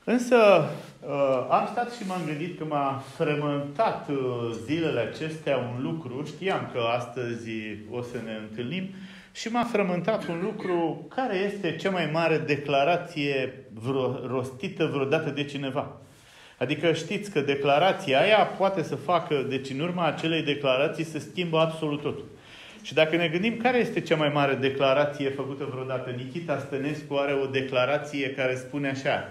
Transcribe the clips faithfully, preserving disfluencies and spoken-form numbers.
Însă am stat și m-am gândit că m-a frământat zilele acestea un lucru. Știam că astăzi o să ne întâlnim și m-a frământat un lucru. Care este cea mai mare declarație vreo, rostită vreodată de cineva? Adică știți că declarația aia poate să facă, deci în urma acelei declarații se schimbă absolut totul. Și dacă ne gândim care este cea mai mare declarație făcută vreodată, Nichita Stănescu are o declarație care spune așa.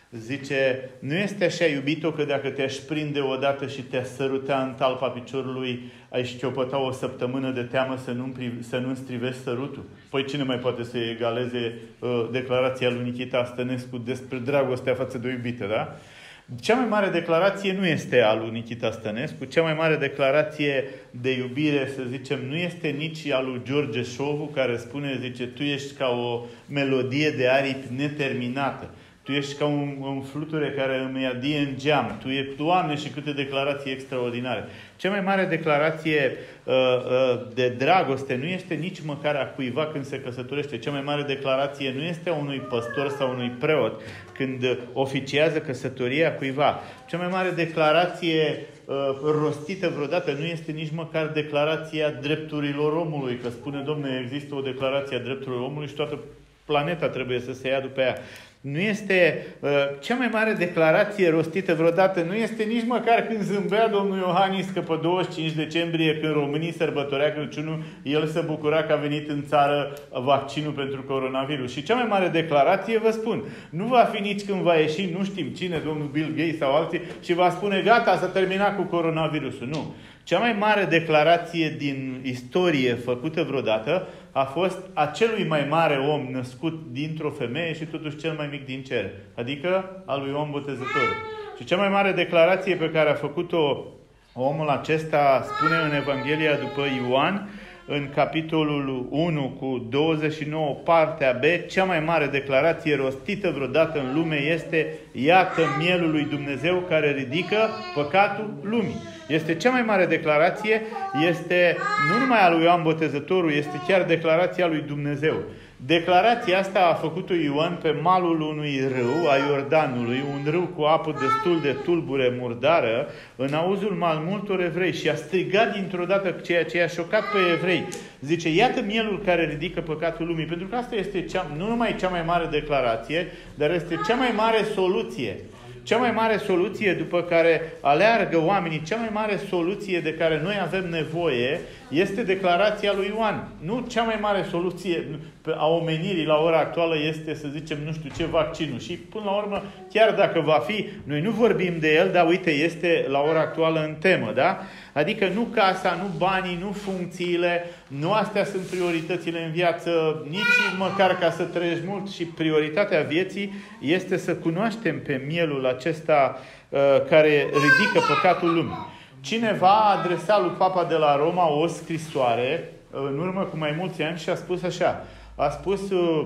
Zice, nu este așa, iubito, că dacă te-aș prinde odată și te-aș săruta în talpa piciorului, ai șchiopăta o săptămână de teamă să nu-mi, să nu-mi strivești sărutul? Păi cine mai poate să egaleze uh, declarația lui Nichita Stănescu despre dragostea față de o iubită, da? Cea mai mare declarație nu este a lui Nichita Stănescu, cea mai mare declarație de iubire, să zicem, nu este nici a lui George Șovu, care spune, zice, tu ești ca o melodie de aripi neterminată. Tu ești ca un, un fluture care îmi adie în geam. Tu e, Doamne, și câte declarații extraordinare. Cea mai mare declarație uh, uh, de dragoste nu este nici măcar a cuiva când se căsătorește. Cea mai mare declarație nu este a unui păstor sau unui preot când oficiază căsătoria cuiva. Cea mai mare declarație uh, rostită vreodată nu este nici măcar declarația drepturilor omului. Că spune, Dom'le, există o declarație a drepturilor omului și toată planeta trebuie să se ia după ea. Nu este uh, cea mai mare declarație rostită vreodată, nu este nici măcar când zâmbea domnul Iohannis că pe douăzeci și cinci decembrie, când românii sărbătorea Crăciunul, el se bucura că a venit în țară vaccinul pentru coronavirus. Și cea mai mare declarație, vă spun, nu va fi nici când va ieși, nu știm cine, domnul Bill Gates sau alții, și va spune, gata, s-a terminat cu coronavirusul. Nu. Cea mai mare declarație din istorie făcută vreodată a fost a celui mai mare om născut dintr-o femeie și totuși cel mai mic din cer. Adică a lui Ioan Botezătorul. Și cea mai mare declarație pe care a făcut-o omul acesta, spune în Evanghelia după Ioan, în capitolul unu cu douăzeci și nouă, partea B, cea mai mare declarație rostită vreodată în lume este: iată mielul lui Dumnezeu care ridică păcatul lumii. Este cea mai mare declarație, este nu numai a lui Ioan Botezătorul, este chiar declarația lui Dumnezeu. Declarația asta a făcut-o Ioan pe malul unui râu, a Iordanului, un râu cu apă destul de tulbure, murdară, în auzul mal multor evrei, și a strigat dintr-o dată ceea ce i-a șocat pe evrei. Zice, iată mielul care ridică păcatul lumii. Pentru că asta este cea, nu numai cea mai mare declarație, dar este cea mai mare soluție. Cea mai mare soluție după care aleargă oamenii, cea mai mare soluție de care noi avem nevoie este declarația lui Ioan. Nu cea mai mare soluție a omenirii la ora actuală este, să zicem, nu știu ce, vaccinul. Și până la urmă, chiar dacă va fi, noi nu vorbim de el, dar uite, este la ora actuală în temă, da? Adică nu casa, nu banii, nu funcțiile, nu astea sunt prioritățile în viață, nici măcar ca să trăiești mult, și prioritatea vieții este să cunoaștem pe mielul acesta uh, care ridică păcatul lumii. Cineva a adresat lui Papa de la Roma o scrisoare în urmă cu mai mulți ani și a spus așa. A spus, uh,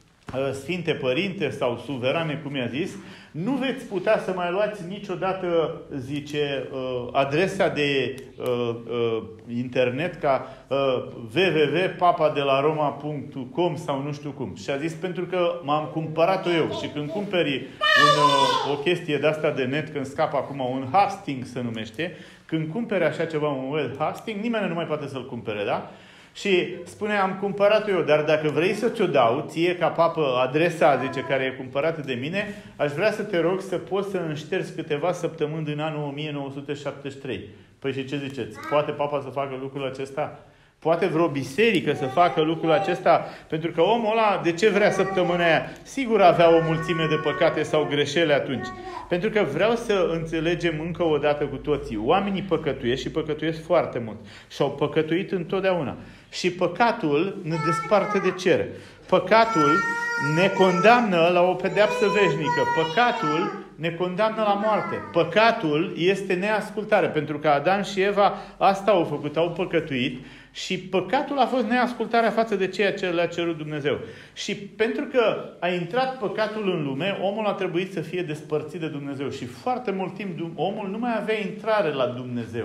Sfinte Părinte sau Suverane, cum i-a zis, nu veți putea să mai luați niciodată, zice, uh, adresa de uh, uh, internet ca uh, w w w punct papa de la roma punct com sau nu știu cum. Și a zis, pentru că m-am cumpărat-o eu. Și când cumperi un, uh, o chestie de asta de net, când scapă acum un hosting se numește, când cumperi așa ceva, un web hosting, nimeni nu mai poate să-l cumpere, da? Și spune, am cumpărat-o eu, dar dacă vrei să ți-o dau, ție ca papă, adresa, zice, care e cumpărată de mine, aș vrea să te rog să poți să înștergi câteva săptămâni din anul o mie nouă sute șaptezeci și trei. Păi și ce ziceți? Poate papa să facă lucrul acesta? Poate vreo biserică să facă lucrul acesta? Pentru că omul ăla, de ce vrea săptămâna aia? Sigur avea o mulțime de păcate sau greșeli atunci. Pentru că vreau să înțelegem încă o dată cu toții. Oamenii păcătuiesc și păcătuiesc foarte mult. Și-au păcătuit întotdeauna. Și păcatul ne desparte de cer. Păcatul ne condamnă la o pedeapsă veșnică. Păcatul ne condamnă la moarte. Păcatul este neascultare. Pentru că Adam și Eva asta au făcut, au păcătuit. Și păcatul a fost neascultarea față de ceea ce le-a cerut Dumnezeu. Și pentru că a intrat păcatul în lume, omul a trebuit să fie despărțit de Dumnezeu. Și foarte mult timp omul nu mai avea intrare la Dumnezeu.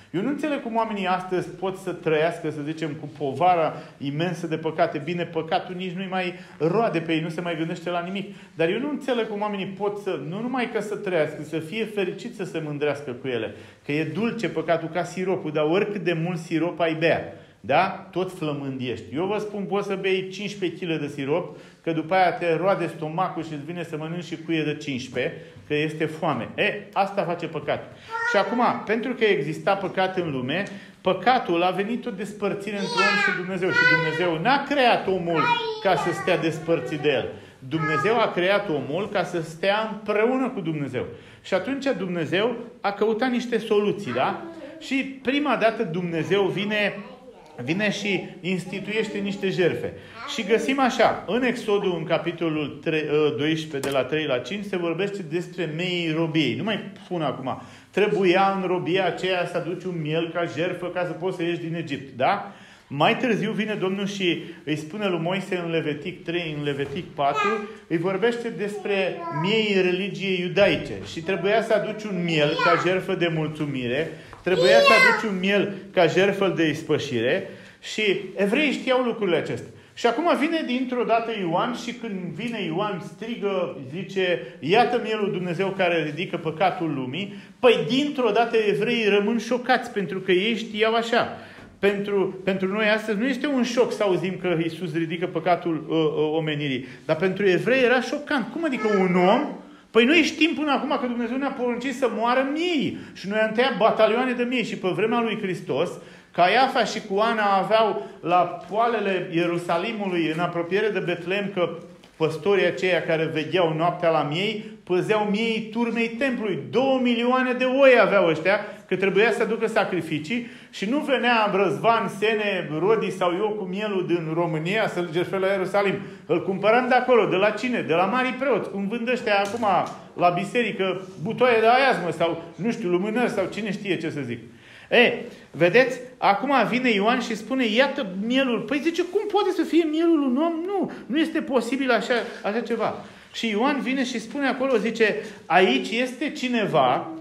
Eu nu înțeleg cum oamenii astăzi pot să trăiască, să zicem, cu povara imensă de păcate. Bine, păcatul nici nu-i mai roade pe ei, nu se mai gândește la nimic. Dar eu nu înțeleg cum oamenii pot să, nu numai că să trăiască, să fie fericiți să se mândrească cu ele. Că e dulce păcatul ca siropul, dar oricât de mult sirop ai bea, da? Tot flămândiești. Eu vă spun, poți să bei cincisprezece kilograme de sirop, că după aia te roade stomacul și îți vine să mănânci și cuie de cincisprezece, că este foame. E, asta face păcatul. Și acum, pentru că exista păcat în lume, păcatul a venit o despărțire între om și Dumnezeu. Și Dumnezeu n-a creat omul ca să stea despărțit de el. Dumnezeu a creat omul ca să stea împreună cu Dumnezeu. Și atunci Dumnezeu a căutat niște soluții, da? Și prima dată Dumnezeu vine... vine și instituiește niște jertfe. Și găsim așa, în Exodul, în capitolul doisprezece, de la trei la cinci, se vorbește despre meii robiei. Nu mai spun acum. Trebuia în robia aceea să aduci un miel ca jertfă ca să poți să ieși din Egipt. Da? Mai târziu vine Domnul și îi spune lui Moise în Levitic trei, în Levitic patru, îi vorbește despre miei religiei iudaice. Și trebuia să aduci un miel ca jertfă de mulțumire, trebuia să aduci un miel ca jertfă de ispășire și evreii știau lucrurile acestea. Și acum vine dintr-o dată Ioan și când vine Ioan strigă, zice, iată mielul Dumnezeu care ridică păcatul lumii, păi dintr-o dată evreii rămân șocați pentru că ei știau așa. Pentru, pentru noi astăzi nu este un șoc să auzim că Iisus ridică păcatul uh, uh, omenirii. Dar pentru evrei era șocant. Cum adică un om? Păi noi știm până acum că Dumnezeu ne-a poruncit să moară miei. Și noi am tăiat batalioane de miei. Și pe vremea lui Hristos, Caiafa și cu Ana aveau la poalele Ierusalimului, în apropiere de Betlehem, că păstorii aceia care vegheau noaptea la miei, păzeau miei turmei templului. Două milioane de oi aveau ăștia, că trebuia să aducă sacrificii și nu venea Răzvan, Sene, Rodi sau eu cu mielul din România să-l jertfe la Ierusalim. Îl cumpăram de acolo, de la cine? De la marii preoți, cum vând ăștia acum la biserică butoaie de aiazmă sau, nu știu, lumânări sau cine știe ce să zic. E, vedeți? Acum vine Ioan și spune, iată mielul. Păi zice, cum poate să fie mielul un om? Nu, nu este posibil așa, așa ceva. Și Ioan vine și spune acolo, zice, aici este cineva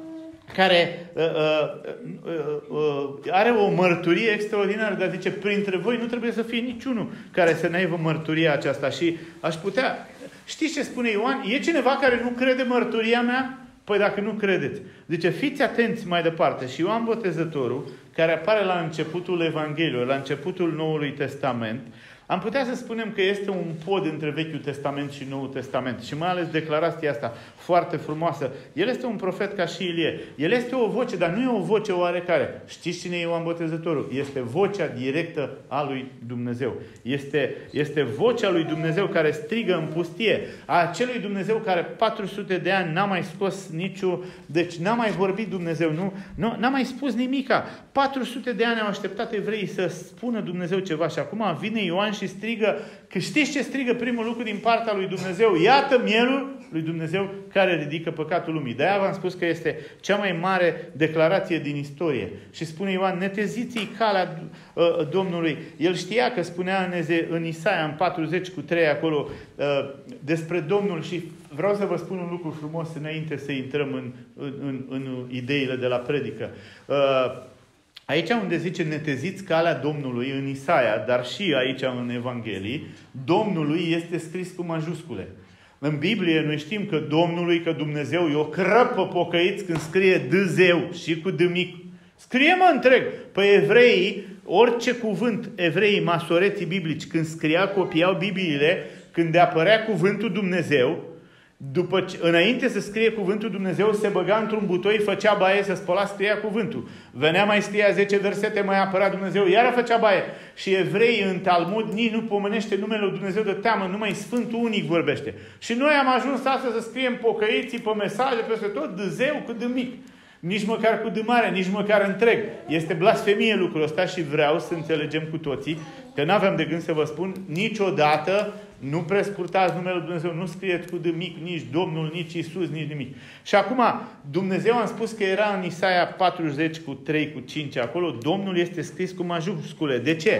care uh, uh, uh, uh, are o mărturie extraordinară, dar zice, printre voi nu trebuie să fie niciunul care să n-aibă mărturia aceasta. Și aș putea... Știți ce spune Ioan? E cineva care nu crede mărturia mea? Păi dacă nu credeți. Zice, fiți atenți mai departe. Și Ioan Botezătorul, care apare la începutul Evangheliei, la începutul Noului Testament, am putea să spunem că este un pod între Vechiul Testament și Noul Testament. Și mai ales declarația asta foarte frumoasă. El este un profet ca și Ilie. El este o voce, dar nu e o voce oarecare. Știți cine e Ioan Botezătorul? Este vocea directă a lui Dumnezeu. Este, este vocea lui Dumnezeu care strigă în pustie. A acelui Dumnezeu care patru sute de ani n-a mai scos niciun... Deci n-a mai vorbit Dumnezeu. Nu, nu, n-a mai spus nimica. patru sute de ani au așteptat evreii să spună Dumnezeu ceva. Și acum vine Ioan și strigă, că știți ce strigă primul lucru din partea lui Dumnezeu? Iată mielul lui Dumnezeu care ridică păcatul lumii. De-aia v-am spus că este cea mai mare declarație din istorie. Și spune Ioan, neteziți-i calea uh, Domnului. El știa că spunea în, Eze, în Isaia, în patruzeci cu trei acolo, uh, despre Domnul și vreau să vă spun un lucru frumos înainte să intrăm în, în, în, în ideile de la predică. Uh, Aici unde zice neteziți calea Domnului în Isaia, dar și aici în Evanghelii, Domnului este scris cu majuscule. În Biblie noi știm că Domnului, că Dumnezeu e o crăpă pocăiți când scrie Dumnezeu și cu D mic. Scrie mă întreg. Păi evreii, orice cuvânt, evreii, masoreții biblici, când scria, copiau Bibliile, când apărea cuvântul Dumnezeu, după ce, înainte să scrie cuvântul Dumnezeu, se băga într-un butoi, făcea baie, se spăla, scria cuvântul. Venea, mai scria zece versete, mai apărea Dumnezeu, iară făcea baie. Și evreii în Talmud nici nu pomenește numele lui Dumnezeu de teamă, numai Sfântul Unic vorbește. Și noi am ajuns astăzi să scriem pocăiții pe mesaje peste tot, Dumnezeu cu D mic. Nici măcar cu D mare, nici măcar întreg. Este blasfemie lucrul ăsta și vreau să înțelegem cu toții că n-aveam de gând să vă spun niciodată nu prescurtați numele lui Dumnezeu, nu scrieți cu D mic, nici Domnul, nici Iisus, nici nimic. Și acum, Dumnezeu am spus că era în Isaia patruzeci cu trei cu cinci acolo, Domnul este scris cu majuscule. De ce?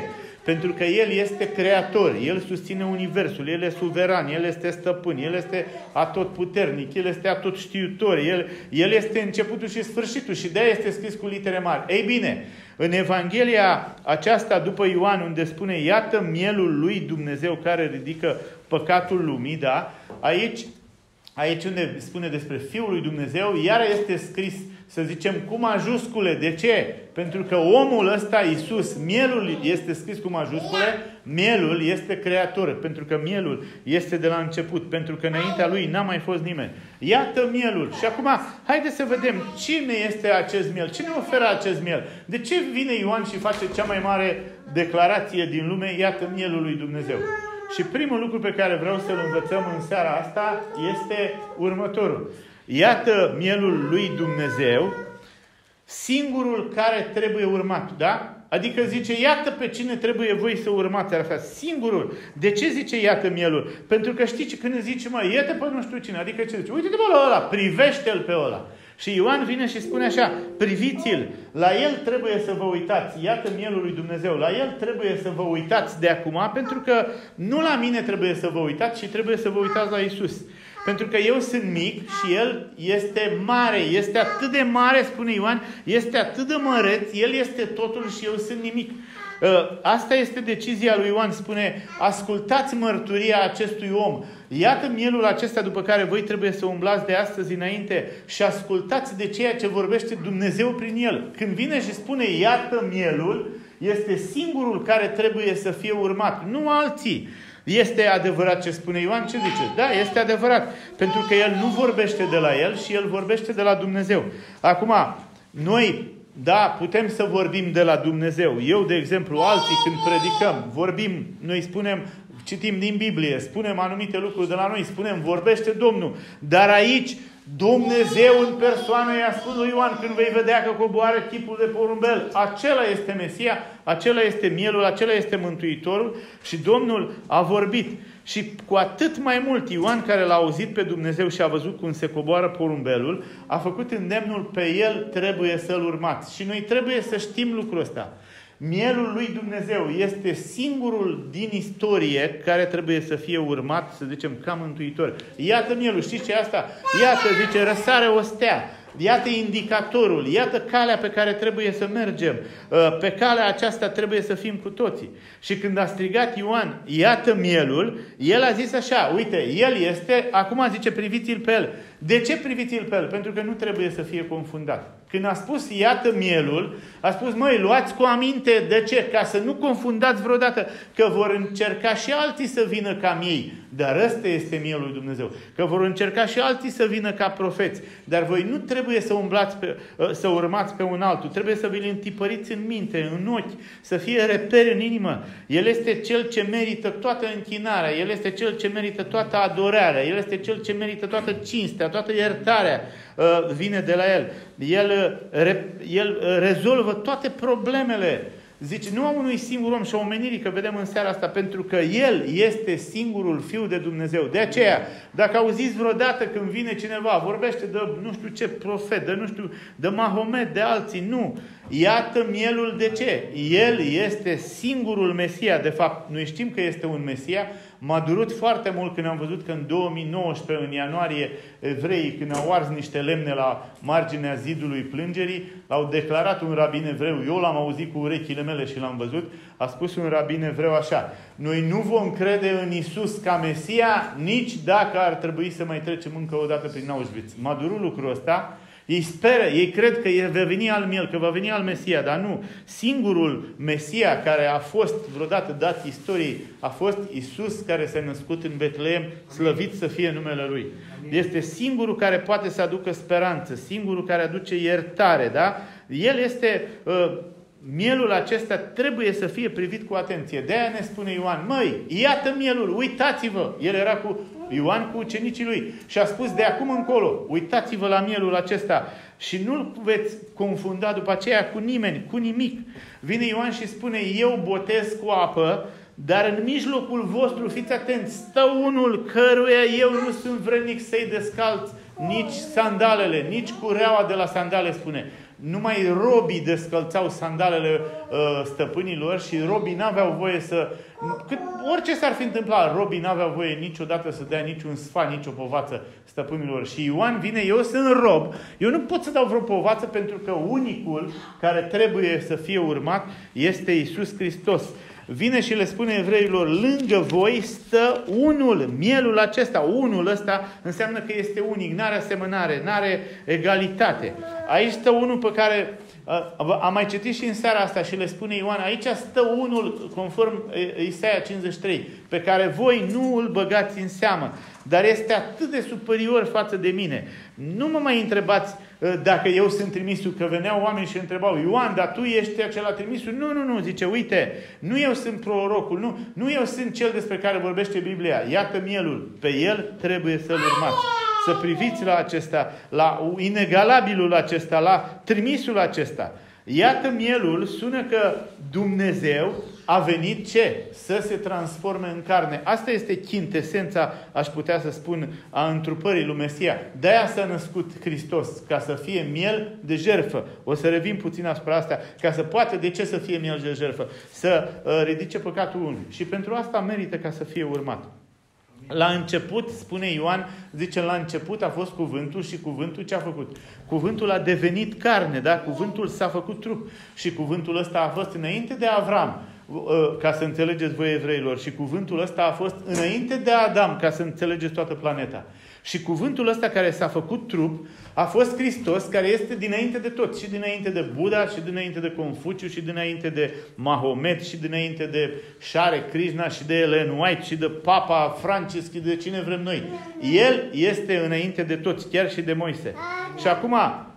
Pentru că El este creator, El susține universul, El este suveran, El este stăpân, El este atotputernic, El este atotștiutor, El, El este începutul și sfârșitul și de-aia este scris cu litere mari. Ei bine, în Evanghelia aceasta după Ioan, unde spune iată mielul lui Dumnezeu care ridică păcatul lumii, da? Aici, aici unde spune despre Fiul lui Dumnezeu, iar este scris, să zicem, cu majuscule. De ce? Pentru că omul ăsta, Iisus, mielul este scris cu majuscule, mielul este creator, pentru că mielul este de la început, pentru că înaintea lui n-a mai fost nimeni. Iată mielul. Și acum, haideți să vedem cine este acest miel, cine oferă acest miel. De ce vine Ioan și face cea mai mare declarație din lume, iată mielul lui Dumnezeu? Și primul lucru pe care vreau să-l învățăm în seara asta este următorul. Iată mielul lui Dumnezeu, singurul care trebuie urmat, da? Adică zice, iată pe cine trebuie voi să urmați, așa, singurul. De ce zice iată mielul? Pentru că știți, când zice, mă, iată pe nu știu cine, adică ce zice? Uite-te-mă la ăla, privește-l pe ăla. Și Ioan vine și spune așa, priviți-l, la el trebuie să vă uitați, iată mielul lui Dumnezeu, la el trebuie să vă uitați de acum, pentru că nu la mine trebuie să vă uitați, ci trebuie să vă uitați la Iisus. Pentru că eu sunt mic și El este mare. Este atât de mare, spune Ioan, este atât de măreț, El este totul și eu sunt nimic. Asta este decizia lui Ioan. Spune, ascultați mărturia acestui om. Iată mielul acesta după care voi trebuie să umblați de astăzi înainte și ascultați de ceea ce vorbește Dumnezeu prin el. Când vine și spune, iată mielul, este singurul care trebuie să fie urmat, nu alții. Este adevărat ce spune Ioan? Ce zice? Da, este adevărat. Pentru că el nu vorbește de la el și el vorbește de la Dumnezeu. Acum, noi, da, putem să vorbim de la Dumnezeu. Eu, de exemplu, alții când predicăm, vorbim, noi spunem, citim din Biblie, spunem anumite lucruri de la noi, spunem, vorbește Domnul. Dar aici, Dumnezeu în persoană i-a spus lui Ioan, când vei vedea că coboară chipul de porumbel, acela este Mesia, acela este mielul, acela este Mântuitorul și Domnul a vorbit. Și cu atât mai mult Ioan, care l-a auzit pe Dumnezeu și a văzut cum se coboară porumbelul, a făcut îndemnul, pe el trebuie să-l urmați. Și noi trebuie să știm lucrul ăsta. Mielul lui Dumnezeu este singurul din istorie care trebuie să fie urmat, să zicem, ca mântuitor. Iată mielul, știți ce e asta? Iată, zice, răsare o stea. Iată indicatorul, iată calea pe care trebuie să mergem. Pe calea aceasta trebuie să fim cu toții. Și când a strigat Ioan, iată mielul, el a zis așa, uite, el este, acum zice, priviți-l pe el. De ce priviți-l pe el? Pentru că nu trebuie să fie confundat. Când a spus, iată mielul, a spus, măi, luați cu aminte, de ce? Ca să nu confundați vreodată, că vor încerca și alții să vină ca miei. Dar ăsta este mielul lui Dumnezeu. Că vor încerca și alții să vină ca profeți. Dar voi nu trebuie să umblați, pe, să urmați pe un altul. Trebuie să vi-l întipăriți în minte, în ochi, să fie repere în inimă. El este cel ce merită toată închinarea. El este cel ce merită toată adorarea. El este cel ce merită toată cinstea, toată iertarea. Vine de la El. El, el rezolvă toate problemele. Zice, nu a unui singur om și a omenirii, că vedem în seara asta, pentru că El este singurul Fiu de Dumnezeu. De aceea, dacă auziți vreodată când vine cineva, vorbește de nu știu ce profet, de nu știu, de Mahomet, de alții, nu. Iată mielul de ce? El este singurul Mesia. De fapt, noi știm că este un Mesia. M-a durut foarte mult când am văzut că în două mii nouăsprezece, în ianuarie, evreii, când au ars niște lemne la marginea zidului plângerii, l-au declarat un rabin evreu. Eu l-am auzit cu urechile mele și l-am văzut. A spus un rabin evreu așa: noi nu vom crede în Iisus ca Mesia nici dacă ar trebui să mai trecem încă o dată prin Auschwitz. M-a durut lucrul ăsta. Ei speră, ei cred că va veni al miel, că va veni al Mesia, dar nu. Singurul Mesia care a fost vreodată dat istoriei a fost Iisus, care s-a născut în Betleem, slăvit să fie numele Lui. Este singurul care poate să aducă speranță, singurul care aduce iertare, da? El este... Uh, Mielul acesta trebuie să fie privit cu atenție. De-aia ne spune Ioan, măi, iată mielul, uitați-vă. El era cu Ioan, cu ucenicii lui. Și a spus, de acum încolo, uitați-vă la mielul acesta. Și nu-l veți confunda după aceea cu nimeni, cu nimic. Vine Ioan și spune, eu botez cu apă, dar în mijlocul vostru, fiți atenți, stă unul căruia eu nu sunt vrednic să-i descalț nici sandalele, nici cureaua de la sandale, spune. numai robii descălțau sandalele uh, stăpânilor și robii n-aveau voie să... Cât, orice s-ar fi întâmplat, robii n-aveau voie niciodată să dea niciun sfat, nicio povață stăpânilor. Și Ioan vine, eu sunt rob, eu nu pot să dau vreo povață pentru că unicul care trebuie să fie urmat este Iisus Hristos. Vine și le spune evreilor, lângă voi stă unul, mielul acesta. Unul ăsta înseamnă că este unic, n-are asemănare, n-are egalitate. Aici stă unul pe care, am mai citit și în seara asta și le spune Ioan, aici stă unul, conform Isaia cincizeci și trei, pe care voi nu îl băgați în seamă, dar este atât de superior față de mine. Nu mă mai întrebați dacă eu sunt trimisul, că veneau oameni și întrebau, Ioan, dar tu ești acela trimisul? Nu, nu, nu, zice, uite, nu eu sunt prorocul, nu, nu eu sunt cel despre care vorbește Biblia. Iată mielul, pe el trebuie să-l urmați. Să priviți la acesta, la inegalabilul acesta, la trimisul acesta. Iată mielul, sună că Dumnezeu a venit ce? Să se transforme în carne. Asta este chintesența, aș putea să spun, a întrupării lui Mesia. De-aia s-a născut Hristos, ca să fie miel de jertfă. O să revin puțin asupra asta, ca să poată, de ce să fie miel de jertfă? Să uh, ridice păcatul unui. Și pentru asta merită ca să fie urmat. La început, spune Ioan, zice, la început a fost cuvântul și cuvântul ce a făcut? Cuvântul a devenit carne, da? Cuvântul s-a făcut trup. Și cuvântul ăsta a fost înainte de Avram, ca să înțelegeți voi evreilor. Și cuvântul ăsta a fost înainte de Adam, ca să înțelegeți toată planeta. Și cuvântul ăsta care s-a făcut trup a fost Hristos, care este dinainte de tot. Și dinainte de Buddha, și dinainte de Confuciu, și dinainte de Mahomet, și dinainte de Share Krishna, și de Ellen White, și de Papa Francis, și de cine vrem noi. El este înainte de toți, chiar și de Moise. Și acum,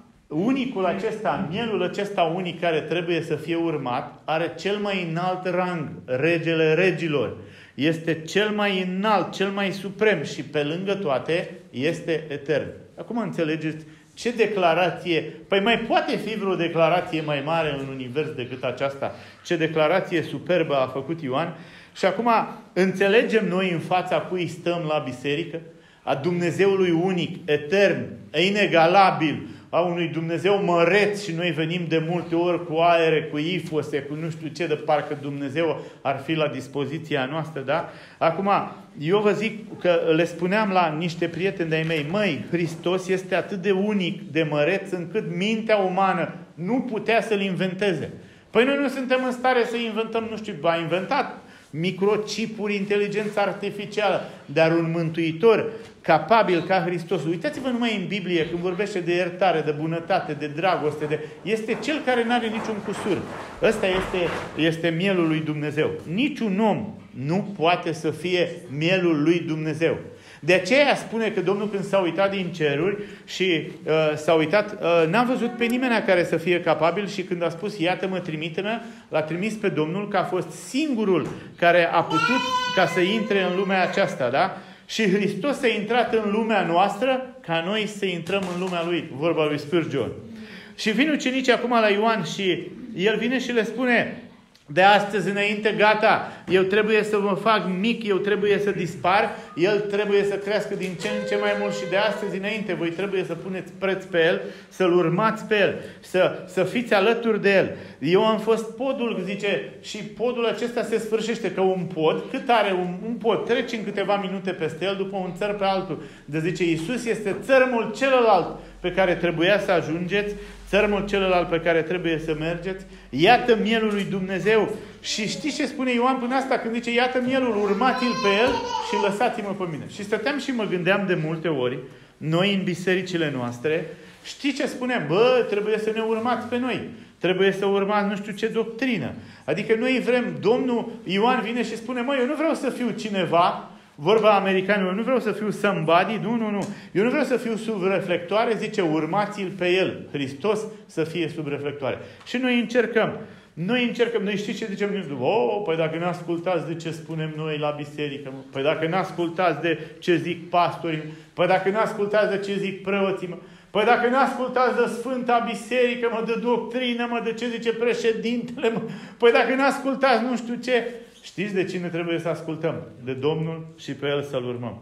unicul acesta, mielul acesta unic care trebuie să fie urmat, are cel mai înalt rang, regele regilor. Este cel mai înalt, cel mai suprem și pe lângă toate este etern. Acum înțelegeți ce declarație, păi mai poate fi vreo declarație mai mare în univers decât aceasta? Ce declarație superbă a făcut Ioan? Și acum înțelegem noi în fața cui stăm la biserică? A Dumnezeului unic, etern, inegalabil, a unui Dumnezeu măreț și noi venim de multe ori cu aere, cu ifose, cu nu știu ce, de parcă Dumnezeu ar fi la dispoziția noastră, da? Acum, eu vă zic că le spuneam la niște prieteni de-ai mei, măi, Hristos este atât de unic, de măreț, încât mintea umană nu putea să-L inventeze. Păi noi nu suntem în stare să inventăm, nu știu, a inventat microchipuri, inteligență artificială, dar un mântuitor capabil ca Hristos. Uitați-vă numai în Biblie când vorbește de iertare, de bunătate, de dragoste, de... este cel care nu are niciun cusur. Ăsta este, este mielul lui Dumnezeu. Niciun om nu poate să fie mielul lui Dumnezeu. De aceea spune că Domnul, când s-a uitat din ceruri și uh, s-a uitat, uh, n-a văzut pe nimeni care să fie capabil și când a spus, iată-mă, trimite-mă, l-a trimis pe Domnul, că a fost singurul care a putut ca să intre în lumea aceasta, da? Și Hristos a intrat în lumea noastră ca noi să intrăm în lumea Lui, vorba lui Spurgeon. Și vin ucenicii acum la Ioan și el vine și le spune, de astăzi înainte, gata, eu trebuie să mă fac mic, eu trebuie să dispar, el trebuie să crească din ce în ce mai mult și de astăzi înainte voi trebuie să puneți preț pe el, să-l urmați pe el, să, să fiți alături de el. Eu am fost podul, zice, și podul acesta se sfârșește că un pod, cât are un, un pod, treci în câteva minute peste el, după un țăr pe altul. De zice, Iisus este țărmul celălalt pe care trebuia să ajungeți, țărmul celălalt pe care trebuie să mergeți. Iată mielul lui Dumnezeu. Și știți ce spune Ioan până asta? Când zice, iată mielul, urmați-l pe el și lăsați-mă pe mine. Și stăteam și mă gândeam de multe ori, noi în bisericile noastre, știi ce spunem? Bă, trebuie să ne urmați pe noi. Trebuie să urmați nu știu ce doctrină. Adică noi vrem, Domnul Ioan vine și spune, mă, eu nu vreau să fiu cineva, vorba americanilor, nu vreau să fiu somebody, nu, nu, nu. Eu nu vreau să fiu sub reflectoare, zice, urmați-l pe el, Hristos, să fie sub reflectoare. Și noi încercăm. Noi încercăm, noi știți ce zicem? Oh, păi dacă ne ascultați de ce spunem noi la biserică, păi dacă ne ascultați de ce zic pastorii, păi dacă ne ascultați de ce zic preoții, mă, păi dacă ne ascultați de Sfânta Biserică, mă, de doctrină, mă, de ce zice președintele, mă, păi dacă ne ascultați nu știu ce, știți de cine trebuie să ascultăm? De Domnul și pe El să-L urmăm.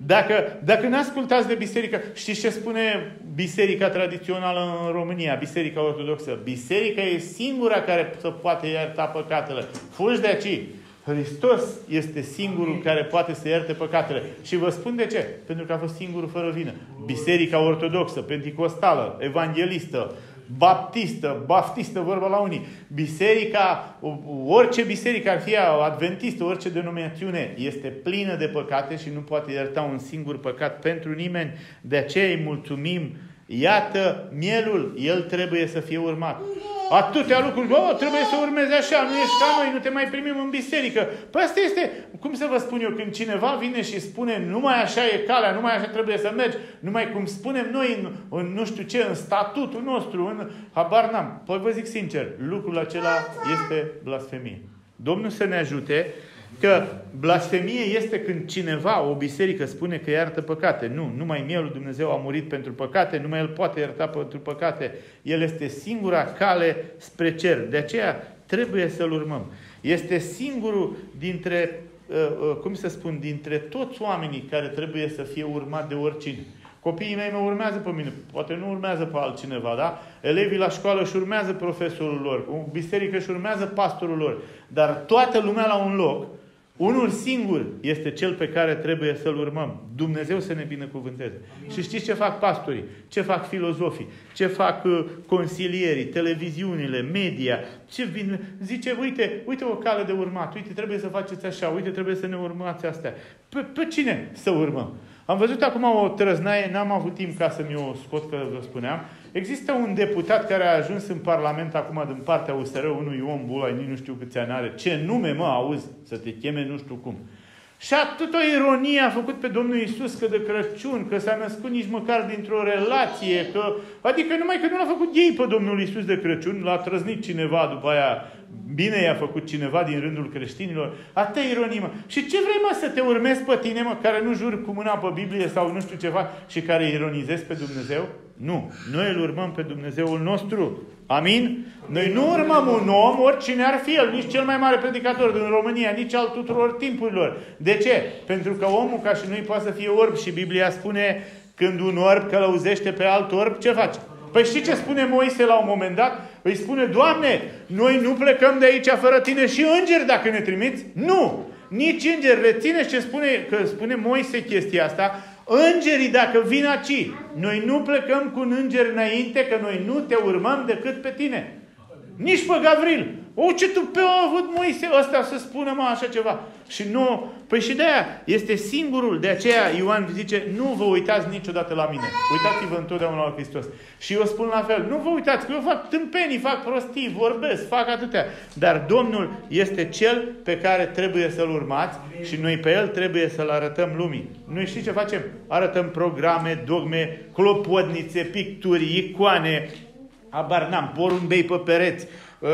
Dacă, dacă nu ascultați de biserică, știți ce spune biserica tradițională în România, biserica ortodoxă? Biserica e singura care să poate ierta păcatele. Fugi de aici! Hristos este singurul care poate să ierte păcatele. Și vă spun de ce. Pentru că a fost singurul fără vină. Biserica ortodoxă, penticostală, evanghelistă, baptistă, baptistă, vorba la unii. Biserica, orice biserică ar fi, adventistă, orice denominațiune, este plină de păcate și nu poate ierta un singur păcat pentru nimeni. De aceea îi mulțumim. Iată mielul, el trebuie să fie urmat. Atâtea lucruri, oh, trebuie să urmezi așa, nu ești ca noi, nu te mai primim în biserică. Păi asta este, cum să vă spun eu, când cineva vine și spune numai așa e calea, numai așa trebuie să mergi, numai cum spunem noi în, în nu știu ce, în statutul nostru, în habar n-am. Păi vă zic sincer, lucrul acela este blasfemie. Domnul să ne ajute că blasfemie este când cineva, o biserică, spune că iartă păcate. Nu, numai mielul Dumnezeu a murit pentru păcate, numai El poate ierta pentru păcate. El este singura cale spre cer. De aceea trebuie să-L urmăm. Este singurul dintre, cum să spun, dintre toți oamenii care trebuie să fie urmat de oricine. Copiii mei mă urmează pe mine, poate nu urmează pe altcineva, da? Elevii la școală își urmează profesorul lor, o biserică își urmează pastorul lor, dar toată lumea la un loc. Unul singur este cel pe care trebuie să-L urmăm. Dumnezeu să ne binecuvânteze. Amin. Și știți ce fac pastorii? Ce fac filozofii? Ce fac uh, consilierii? Televiziunile, media? Ce vin? Zice, uite, uite o cale de urmat. Uite, trebuie să faceți așa. Uite, trebuie să ne urmați astea. Pe, pe cine să urmăm? Am văzut acum o trăznaie, n-am avut timp ca să mi-o scot, că vă spuneam. Există un deputat care a ajuns în Parlament acum din partea U S R, unui om bulai, nu știu câți ani are. Ce nume, mă, auzi, să te cheme nu știu cum. Și atât o ironie a făcut pe Domnul Iisus că de Crăciun, că s-a născut nici măcar dintr-o relație, că, adică numai că nu l-a făcut ei pe Domnul Iisus de Crăciun, l-a trăznit cineva, după aia bine i-a făcut cineva din rândul creștinilor. Atâta ironie, mă. Și ce vrei, mă, să te urmezi pe tine, mă, care nu juri cu mâna pe Biblie sau nu știu ceva și care ironizezi pe Dumnezeu? Nu. Noi îl urmăm pe Dumnezeul nostru. Amin? Noi nu urmăm un om, oricine ar fi el, nici cel mai mare predicator din România, nici al tuturor timpurilor. De ce? Pentru că omul, ca și noi, poate să fie orb și Biblia spune, când un orb călăuzește pe alt orb, ce face? Păi știi ce spune Moise la un moment dat? Îi spune, Doamne, noi nu plecăm de aici fără Tine și îngeri dacă ne trimiți? Nu! Nici îngeri. Rețineți ce spune, că spune Moise chestia asta. Îngerii, dacă vin aici, noi nu plecăm cu un înger înainte, că noi nu te urmăm decât pe tine. Nici pe Gavril. O, ce tupeu a avut Moise ăsta să spună, mă, așa ceva. Și nu, păi și de aia este singurul. De aceea Ioan zice, nu vă uitați niciodată la mine. Uitați-vă întotdeauna la Hristos. Și eu spun la fel, nu vă uitați, că eu fac tâmpenii, fac prostii, vorbesc, fac atâtea. Dar Domnul este Cel pe care trebuie să-L urmați și noi pe El trebuie să-L arătăm lumii. Noi știți ce facem? Arătăm programe, dogme, clopotnițe, picturi, icoane, abar n-am, porumbei pe pereți,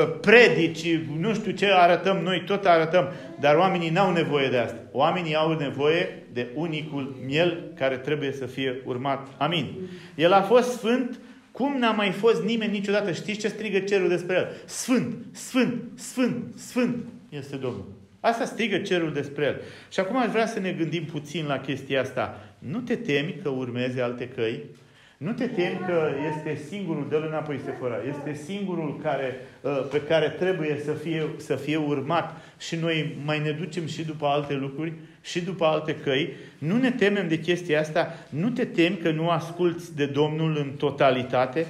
predici, nu știu ce arătăm noi, tot arătăm. Dar oamenii n-au nevoie de asta. Oamenii au nevoie de unicul miel care trebuie să fie urmat. Amin. El a fost sfânt cum n-a mai fost nimeni niciodată. Știți ce strigă cerul despre el? Sfânt, sfânt, sfânt, sfânt este Domnul. Asta strigă cerul despre el. Și acum aș vrea să ne gândim puțin la chestia asta. Nu te temi că urmezi alte căi? Nu te temi că este singurul, dă-l înapoi Sefora, este singurul care, pe care trebuie să fie, să fie urmat și noi mai ne ducem și după alte lucruri și după alte căi. Nu ne temem de chestia asta, nu te temi că nu asculți de Domnul în totalitate,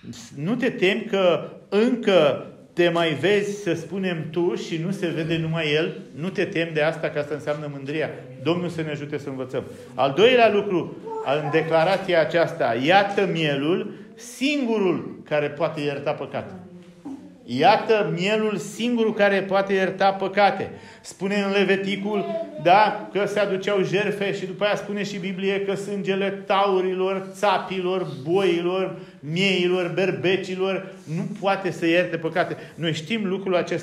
nu te temi că încă te mai vezi, să spunem, tu și nu se vede numai El, nu te temi de asta, că asta înseamnă mândria. Domnul să ne ajute să învățăm. Al doilea lucru, în declarația aceasta, iată mielul, singurul care poate ierta păcate. Iată mielul singurul care poate ierta păcate. Spune în Leviticul, da, că se aduceau jertfe și după aia spune și Biblie că sângele taurilor, țapilor, boilor, mieilor, berbecilor nu poate să ierte păcate. Noi știm lucrul acesta.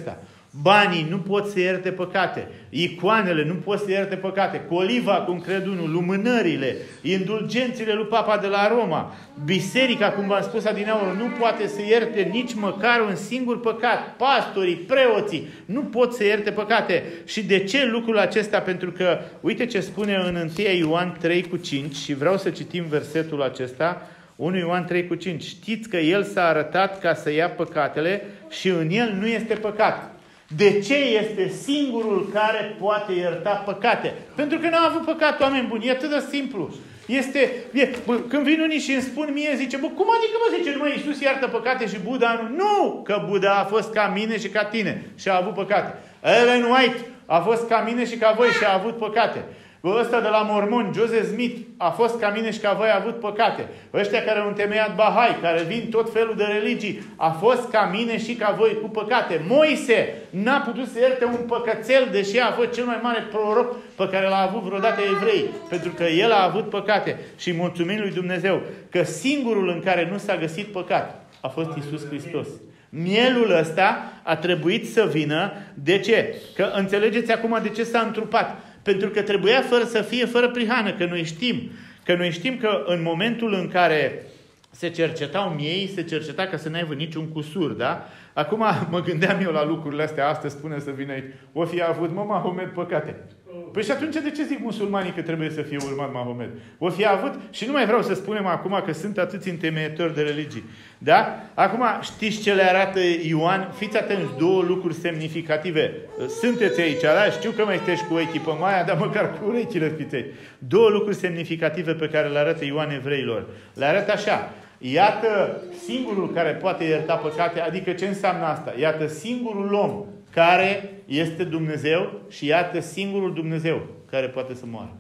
Banii nu pot să ierte păcate. Icoanele nu pot să ierte păcate. Coliva, cum cred unul, lumânările, indulgențele lui Papa de la Roma, biserica, cum v-am spus adineauri, nu poate să ierte nici măcar un singur păcat. Pastorii, preoții, nu pot să ierte păcate. Și de ce lucrul acesta? Pentru că, uite ce spune în întâi Ioan trei cu cinci, și vreau să citim versetul acesta, unu Ioan trei cu cinci. Știți că El s-a arătat ca să ia păcatele și în El nu este păcat. De ce este singurul care poate ierta păcate? Pentru că n-a avut păcat, oameni buni. E atât de simplu. Este, e, bă, când vin unii și îmi spun mie, zice, bă, cum adică, mă, zice, numai Iisus iartă păcate și Buddha nu? Nu! Că Buddha a fost ca mine și ca tine și a avut păcate. Ellen White a fost ca mine și ca voi și a avut păcate. Ăsta de la mormoni, Joseph Smith, a fost ca mine și ca voi, a avut păcate. Ăștia care au întemeiat Bahai, care vin tot felul de religii, a fost ca mine și ca voi cu păcate. Moise n-a putut să ierte un păcățel, deși a fost cel mai mare proroc pe care l-a avut vreodată evrei, pentru că el a avut păcate. Și mulțumim lui Dumnezeu că singurul în care nu s-a găsit păcat a fost Iisus Hristos. Mielul ăsta a trebuit să vină. De ce? Că înțelegeți acum de ce s-a întrupat. Pentru că trebuia fără să fie fără prihană, că noi știm, că noi știm că în momentul în care se cercetau miei, se cerceta ca să n-aibă niciun cusur, da? Acum mă gândeam eu la lucrurile astea, astăzi spune să vină aici, o fi avut, mă, Mahomed păcate. Păi și atunci de ce zic musulmanii că trebuie să fie urmat Mahomed? O fi avut, și nu mai vreau să spunem acum că sunt atâți întemeiători de religii. Da? Acum știți ce le arată Ioan? Fiți atenți, două lucruri semnificative. Sunteți aici, da? Știu că mai sunteți cu echipă Maia, dar măcar cu urechile fiți aici. Două lucruri semnificative pe care le arată Ioan evreilor. Le arată așa. Iată singurul care poate ierta păcate, adică ce înseamnă asta? Iată singurul om care este Dumnezeu și iată singurul Dumnezeu care poate să moară.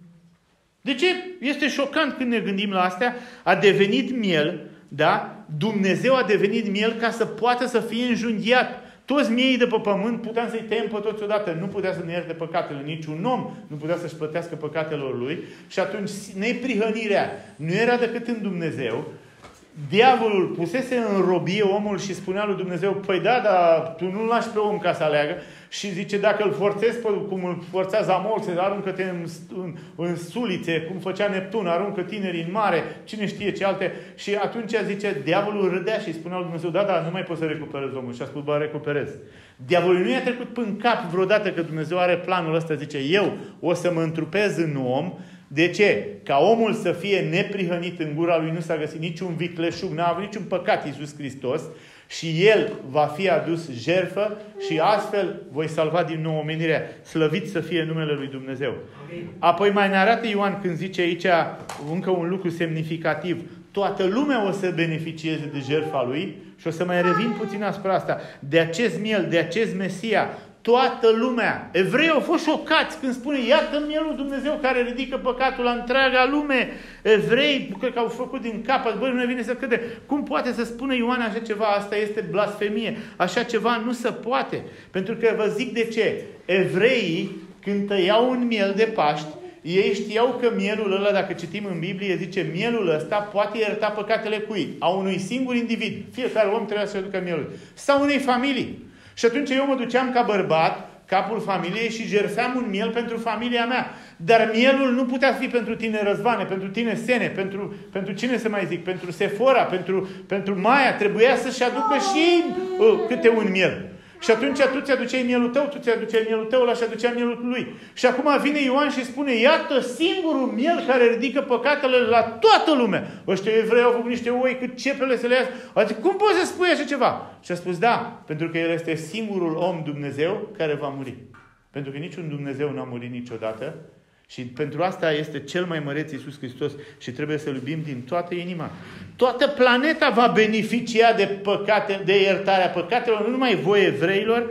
De ce? Este șocant când ne gândim la astea. A devenit miel, da? Dumnezeu a devenit miel ca să poată să fie înjunghiat. Toți miei de pe pământ puteam să-i tăiem pe toți odată. Nu putea să ne ierte păcatele. Niciun om nu putea să-și plătească păcatele lui. Și atunci neprihănirea nu era decât în Dumnezeu. Diavolul pusese în robie omul și spunea lui Dumnezeu, păi da, dar tu nu-l lași pe om ca să aleagă. Și zice, dacă îl forțezi, cum îl forțează Amol, se aruncă-te în, în, în sulițe, cum făcea Neptun, aruncă tinerii în mare, cine știe ce alte. Și atunci zice, diavolul râdea și spunea lui Dumnezeu, da, da, nu mai poți să recuperezi omul. Și a spus, bă, recuperez. Diavolul nu i-a trecut până în cap vreodată că Dumnezeu are planul ăsta, zice, eu o să mă întrupez în om. De ce? Ca omul să fie neprihănit, în gura lui nu s-a găsit niciun vicleșug, n-a avut niciun păcat Iisus Hristos și El va fi adus jertfă și astfel voi salva din nou omenirea. Slăvit să fie numele lui Dumnezeu. Apoi mai ne arată Ioan când zice aici încă un lucru semnificativ. Toată lumea o să beneficieze de jertfa Lui și o să mai revin puțin asupra asta. De acest miel, de acest Mesia, toată lumea. Evreii au fost șocați când spune, iată mielul Dumnezeu care ridică păcatul la întreaga lume. Evrei, cred că au făcut din capăt, băi, nu ne vine să crede. Cum poate să spună Ioan așa ceva? Asta este blasfemie. Așa ceva nu se poate. Pentru că vă zic de ce. Evreii, când tăiau un miel de Paști, ei știau că mielul ăla, dacă citim în Biblie, zice, mielul ăsta poate ierta păcatele cui? A unui singur individ. Fiecare om trebuia să aducă mielul. Sau unei familii. Și atunci eu mă duceam ca bărbat, capul familiei și jertfeam un miel pentru familia mea. Dar mielul nu putea fi pentru tine Răzvane, pentru tine Sene, pentru, pentru cine să mai zic, pentru Sefora, pentru, pentru Maia. Trebuia să-și aducă și uh, câte un miel. Și atunci tu ți-aduceai mielul tău, tu ți-aduceai mielul tău, ăla și-aducea mielul lui. Și acum vine Ioan și spune, iată singurul miel care ridică păcatele la toată lumea. Ăștia evrei au făcut niște oi cât cepele să le ia. Adică, cum poți să spui așa ceva? Și a spus, da, pentru că El este singurul om Dumnezeu care va muri. Pentru că niciun Dumnezeu n-a murit niciodată. Și pentru asta este cel mai măreț Iisus Hristos și trebuie să-L iubim din toată inima. Toată planeta va beneficia de păcate, de iertarea păcatelor, nu numai voi evreilor.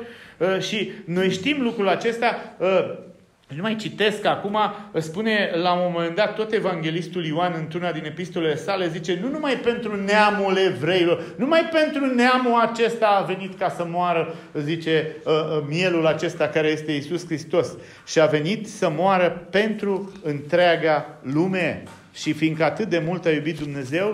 Și noi știm lucrul acesta. Nu mai citesc acum, spune la un moment dat tot evanghelistul Ioan într-una din epistolele sale, zice, nu numai pentru neamul evreilor, numai pentru neamul acesta a venit ca să moară, zice, mielul acesta care este Iisus Hristos. Și a venit să moară pentru întreaga lume. Și fiindcă atât de mult a iubit Dumnezeu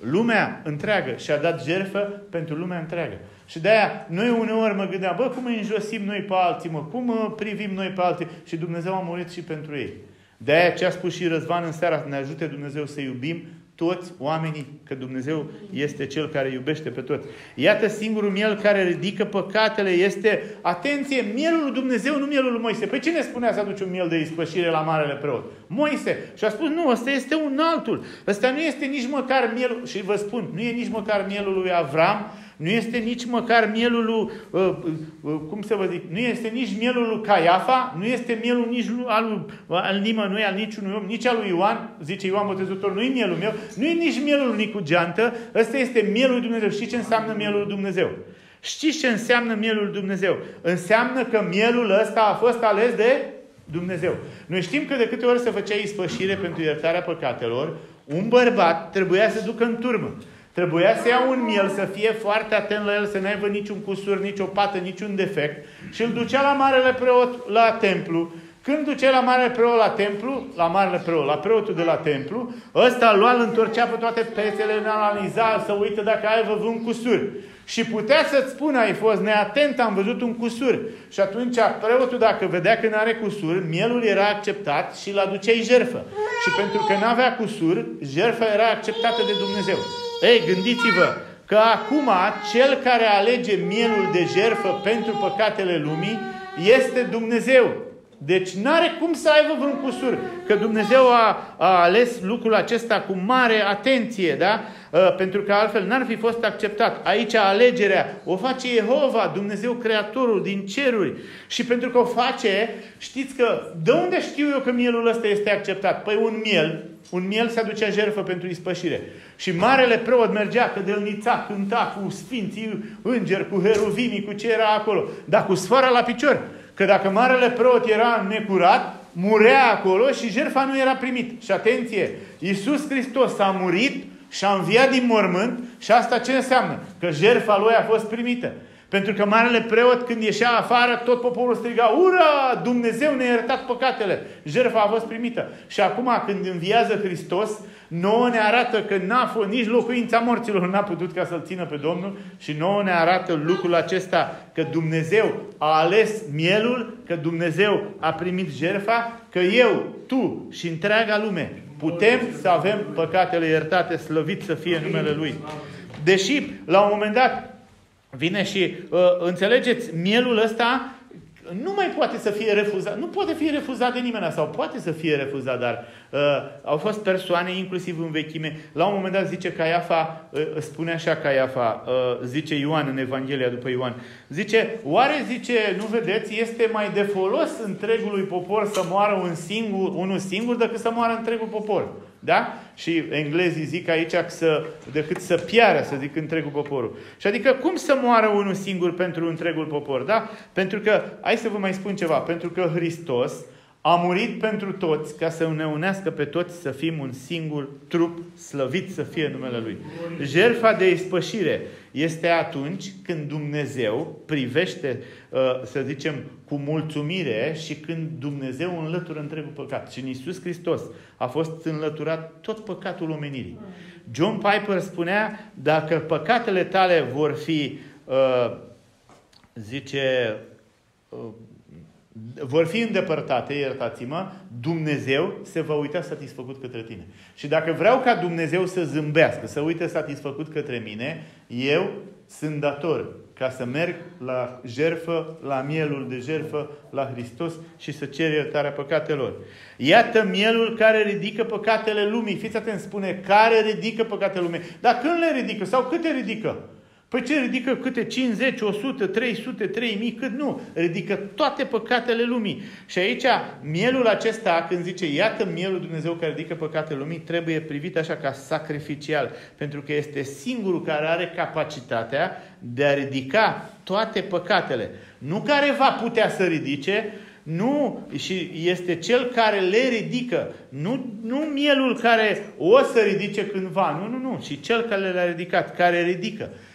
lumea întreagă și a dat jertfă pentru lumea întreagă. Și de-aia noi uneori mă gândeam, bă, cum îi înjosim noi pe alții, mă, cum privim noi pe alții? Și Dumnezeu a murit și pentru ei. De-aia ce a spus și Răzvan în seara, să ne ajute Dumnezeu să iubim toți oamenii, că Dumnezeu este Cel care iubește pe toți. Iată singurul miel care ridică păcatele este, atenție, mielul lui Dumnezeu, nu mielul lui Moise. Păi cine spunea să aduci un miel de ispășire la marele preot? Moise. Și a spus, nu, ăsta este un altul. Ăsta nu este nici măcar mielul, și vă spun, nu e nici măcar mielul lui Avram, nu este nici măcar mielul lui, uh, uh, cum să vă zic, nu este nici mielul lui Caiafa, nu este mielul nici al, al nimănui, al niciunui om, nici al lui Ioan, zice Ioan Botezător, nu e mielul meu, nu e nici mielul lui Nicu Geantă, ăsta este mielul lui Dumnezeu. Știți ce înseamnă mielul lui Dumnezeu? Știți ce înseamnă mielul lui Dumnezeu? Înseamnă că mielul ăsta a fost ales de Dumnezeu. Noi știm că de câte ori se făcea ispășire pentru iertarea păcatelor, un bărbat trebuia să ducă în turmă. Trebuia să ia un miel, să fie foarte atent la el, să n-aibă niciun cusur, nicio pată, niciun defect și îl ducea la marele preot la templu. Când ducea la marele preot la templu, la marele preot, la preotul de la templu, ăsta îl lua, îl întorcea pe toate pețele, îl analiza, să uită dacă ai văzut un cusur. Și putea să-ți spună, ai fost neatent, am văzut un cusur. Și atunci preotul, dacă vedea că n-are cusur, mielul era acceptat și îl aduceai jertfă. Și pentru că n-avea cusur, jertfa era acceptată de Dumnezeu. Ei, gândiți-vă că acum cel care alege mielul de jertfă pentru păcatele lumii este Dumnezeu. Deci n-are cum să aibă vreun cusur. Că Dumnezeu a, a ales lucrul acesta cu mare atenție, da? Pentru că altfel n-ar fi fost acceptat. Aici alegerea o face Jehova, Dumnezeu Creatorul din ceruri. Și pentru că o face, știți că, de unde știu eu că mielul ăsta este acceptat? Păi un miel, un miel se aducea jertfă pentru ispășire. Și marele preot mergea, cădelnița, cânta cu sfinții îngeri, cu heruvimii, cu ce era acolo, dar cu sfoara la picior. Că dacă marele preot era necurat, murea acolo și jertfa nu era primit. Și atenție, Iisus Hristos a murit și a înviat din mormânt și asta ce înseamnă? Că jertfa lui a fost primită. Pentru că marele preot, când ieșea afară, tot poporul striga, ura! Dumnezeu ne-a iertat păcatele. Jertfa a fost primită. Și acum, când înviază Hristos, nouă ne arată că n-a fost, nici locuința morților n-a putut ca să-L țină pe Domnul și nouă ne arată lucrul acesta, că Dumnezeu a ales mielul, că Dumnezeu a primit jertfa, că eu, tu și întreaga lume putem să avem păcatele iertate, slăvit să fie numele Lui. Deși, la un moment dat, vine și, uh, înțelegeți, mielul ăsta nu mai poate să fie refuzat. Nu poate fi refuzat de nimeni, sau poate să fie refuzat, dar uh, au fost persoane, inclusiv în vechime. La un moment dat zice Caiafa, uh, spune așa Caiafa, uh, zice Ioan în Evanghelia după Ioan, zice, oare, zice, nu vedeți, este mai de folos întregului popor să moară un singur, unul singur decât să moară întregul popor. Da? Și englezii zic aici că să, decât să piară, să zic, întregul poporul. Și adică cum să moară unul singur pentru întregul popor? Da? Pentru că, hai să vă mai spun ceva, pentru că Hristos a murit pentru toți ca să ne unească pe toți să fim un singur trup, slăvit să fie numele Lui. Jertfa de ispășire este atunci când Dumnezeu privește, să zicem, cu mulțumire și când Dumnezeu înlătură întregul păcat. Și în Iisus Hristos a fost înlăturat tot păcatul omenirii. John Piper spunea, dacă păcatele tale vor fi, zice, vor fi îndepărtate, iertați-mă, Dumnezeu se va uita satisfăcut către tine. Și dacă vreau ca Dumnezeu să zâmbească, să uite satisfăcut către mine, eu sunt dator ca să merg la jertfă, la mielul de jertfă, la Hristos și să cer iertarea păcatelor. Iată mielul care ridică păcatele lumii. Fiți atenți, spune, care ridică păcatele lumii. Dar când le ridică? Sau câte ridică? Păi ce ridică? Câte? cincizeci, o sută, trei sute, trei mii? Cât? Nu. Ridică toate păcatele lumii. Și aici, mielul acesta, când zice, iată mielul Dumnezeu care ridică păcatele lumii, trebuie privit așa ca sacrificial. Pentru că este singurul care are capacitatea de a ridica toate păcatele. Nu care va putea să ridice, nu, și este cel care le ridică. Nu, nu mielul care o să ridice cândva. Nu, nu, nu. Și cel care le-a ridicat, care ridică.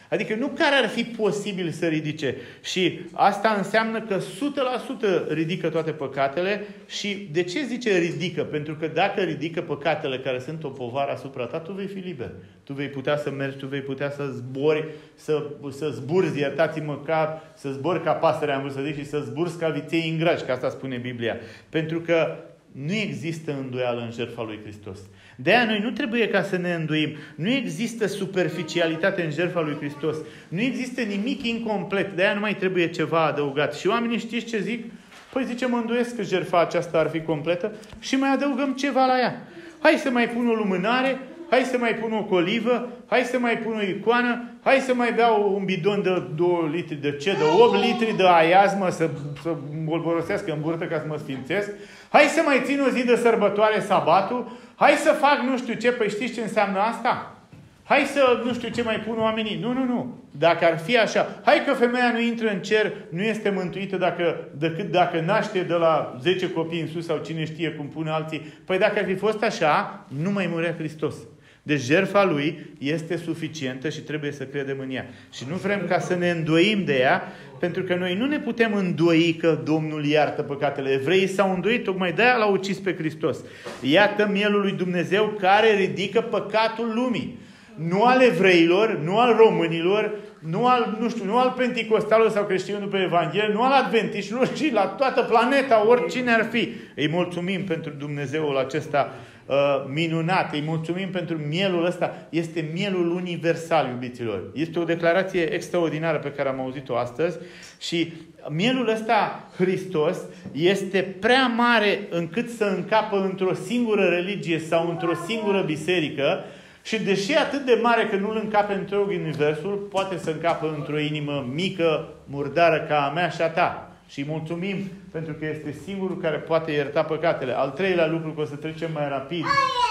Adică nu care ar fi posibil să ridice. Și asta înseamnă că o sută la sută ridică toate păcatele. Și de ce zice ridică? Pentru că dacă ridică păcatele care sunt o povară asupra ta, tu vei fi liber. Tu vei putea să mergi, tu vei putea să zbori, să, să zburzi, iertați-mă, ca, să zbori ca pasărea, am vrut să zic, și să zburzi ca viței în graj, că asta spune Biblia. Pentru că nu există îndoială în jertfa lui Hristos. De-aia noi nu trebuie ca să ne îndoim. Nu există superficialitate în jertfa lui Hristos. Nu există nimic incomplet. De-aia nu mai trebuie ceva adăugat. Și oamenii știți ce zic? Păi zice, mă îndoiesc că jertfa aceasta ar fi completă și mai adăugăm ceva la ea. Hai să mai pun o lumânare, hai să mai pun o colivă, hai să mai pun o icoană, hai să mai beau un bidon de doi litri de ce, de opt litri de aiazmă să, să bolborosească în burtă ca să mă sfințesc. Hai să mai țin o zi de sărbătoare sabatul, hai să fac nu știu ce, păi știți ce înseamnă asta? Hai să nu știu ce mai pun oamenii. Nu, nu, nu. Dacă ar fi așa, hai că femeia nu intră în cer, nu este mântuită dacă, decât dacă naște de la zece copii în sus sau cine știe cum pune alții. Păi dacă ar fi fost așa, nu mai murea Hristos. Deci jertfa Lui este suficientă și trebuie să credem în ea. Și nu vrem ca să ne îndoim de ea, pentru că noi nu ne putem îndoi că Domnul iartă păcatele. Evreii s-au îndoit, tocmai de aia l-au ucis pe Hristos. Iată mielul lui Dumnezeu care ridică păcatul lumii. Nu al evreilor, nu al românilor, nu al, nu știu, nu al penticostalului sau creștinilor după Evanghelie, nu al adventiștilor, ci la toată planeta, oricine ar fi. Îi mulțumim pentru Dumnezeul acesta uh, minunat, îi mulțumim pentru mielul ăsta. Este mielul universal, iubiților. Este o declarație extraordinară pe care am auzit-o astăzi și mielul ăsta, Hristos, este prea mare încât să încapă într-o singură religie sau într-o singură biserică. Și deși e atât de mare că nu îl încape întreg universul, poate să încapă într-o inimă mică, murdară ca a mea și a ta. Și mulțumim pentru că este singurul care poate ierta păcatele. Al treilea lucru, că o să trecem mai rapid.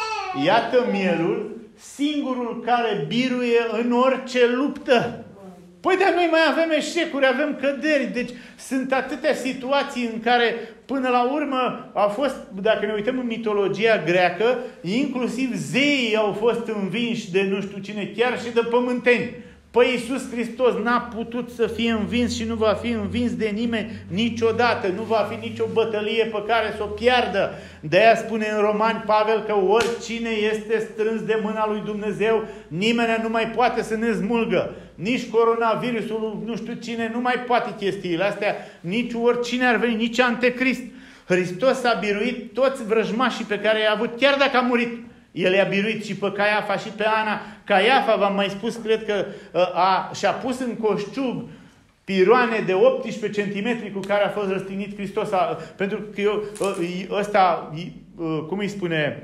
Iată mielul, singurul care biruie în orice luptă. Păi de noi mai avem eșecuri, avem căderi. Deci sunt atâtea situații în care până la urmă a fost, dacă ne uităm în mitologia greacă, inclusiv zeii au fost învinși de nu știu cine, chiar și de pământeni. Păi Iisus Hristos n-a putut să fie învins și nu va fi învins de nimeni niciodată. Nu va fi nicio bătălie pe care să o piardă. De-aia spune în Romani Pavel că oricine este strâns de mâna lui Dumnezeu, nimeni nu mai poate să ne smulgă. Nici coronavirusul, nu știu cine, nu mai poate chestiile astea. Nici oricine ar veni, nici anticrist. Hristos a biruit toți vrăjmașii pe care i-a avut, chiar dacă a murit. El i-a biruit și pe Caiafa și pe Ana. Caiafa, v-am mai spus, cred că a, și-a pus în coșciug piroane de optsprezece centimetri cu care a fost răstignit Hristos. A, pentru că eu, ăsta, cum îi spune,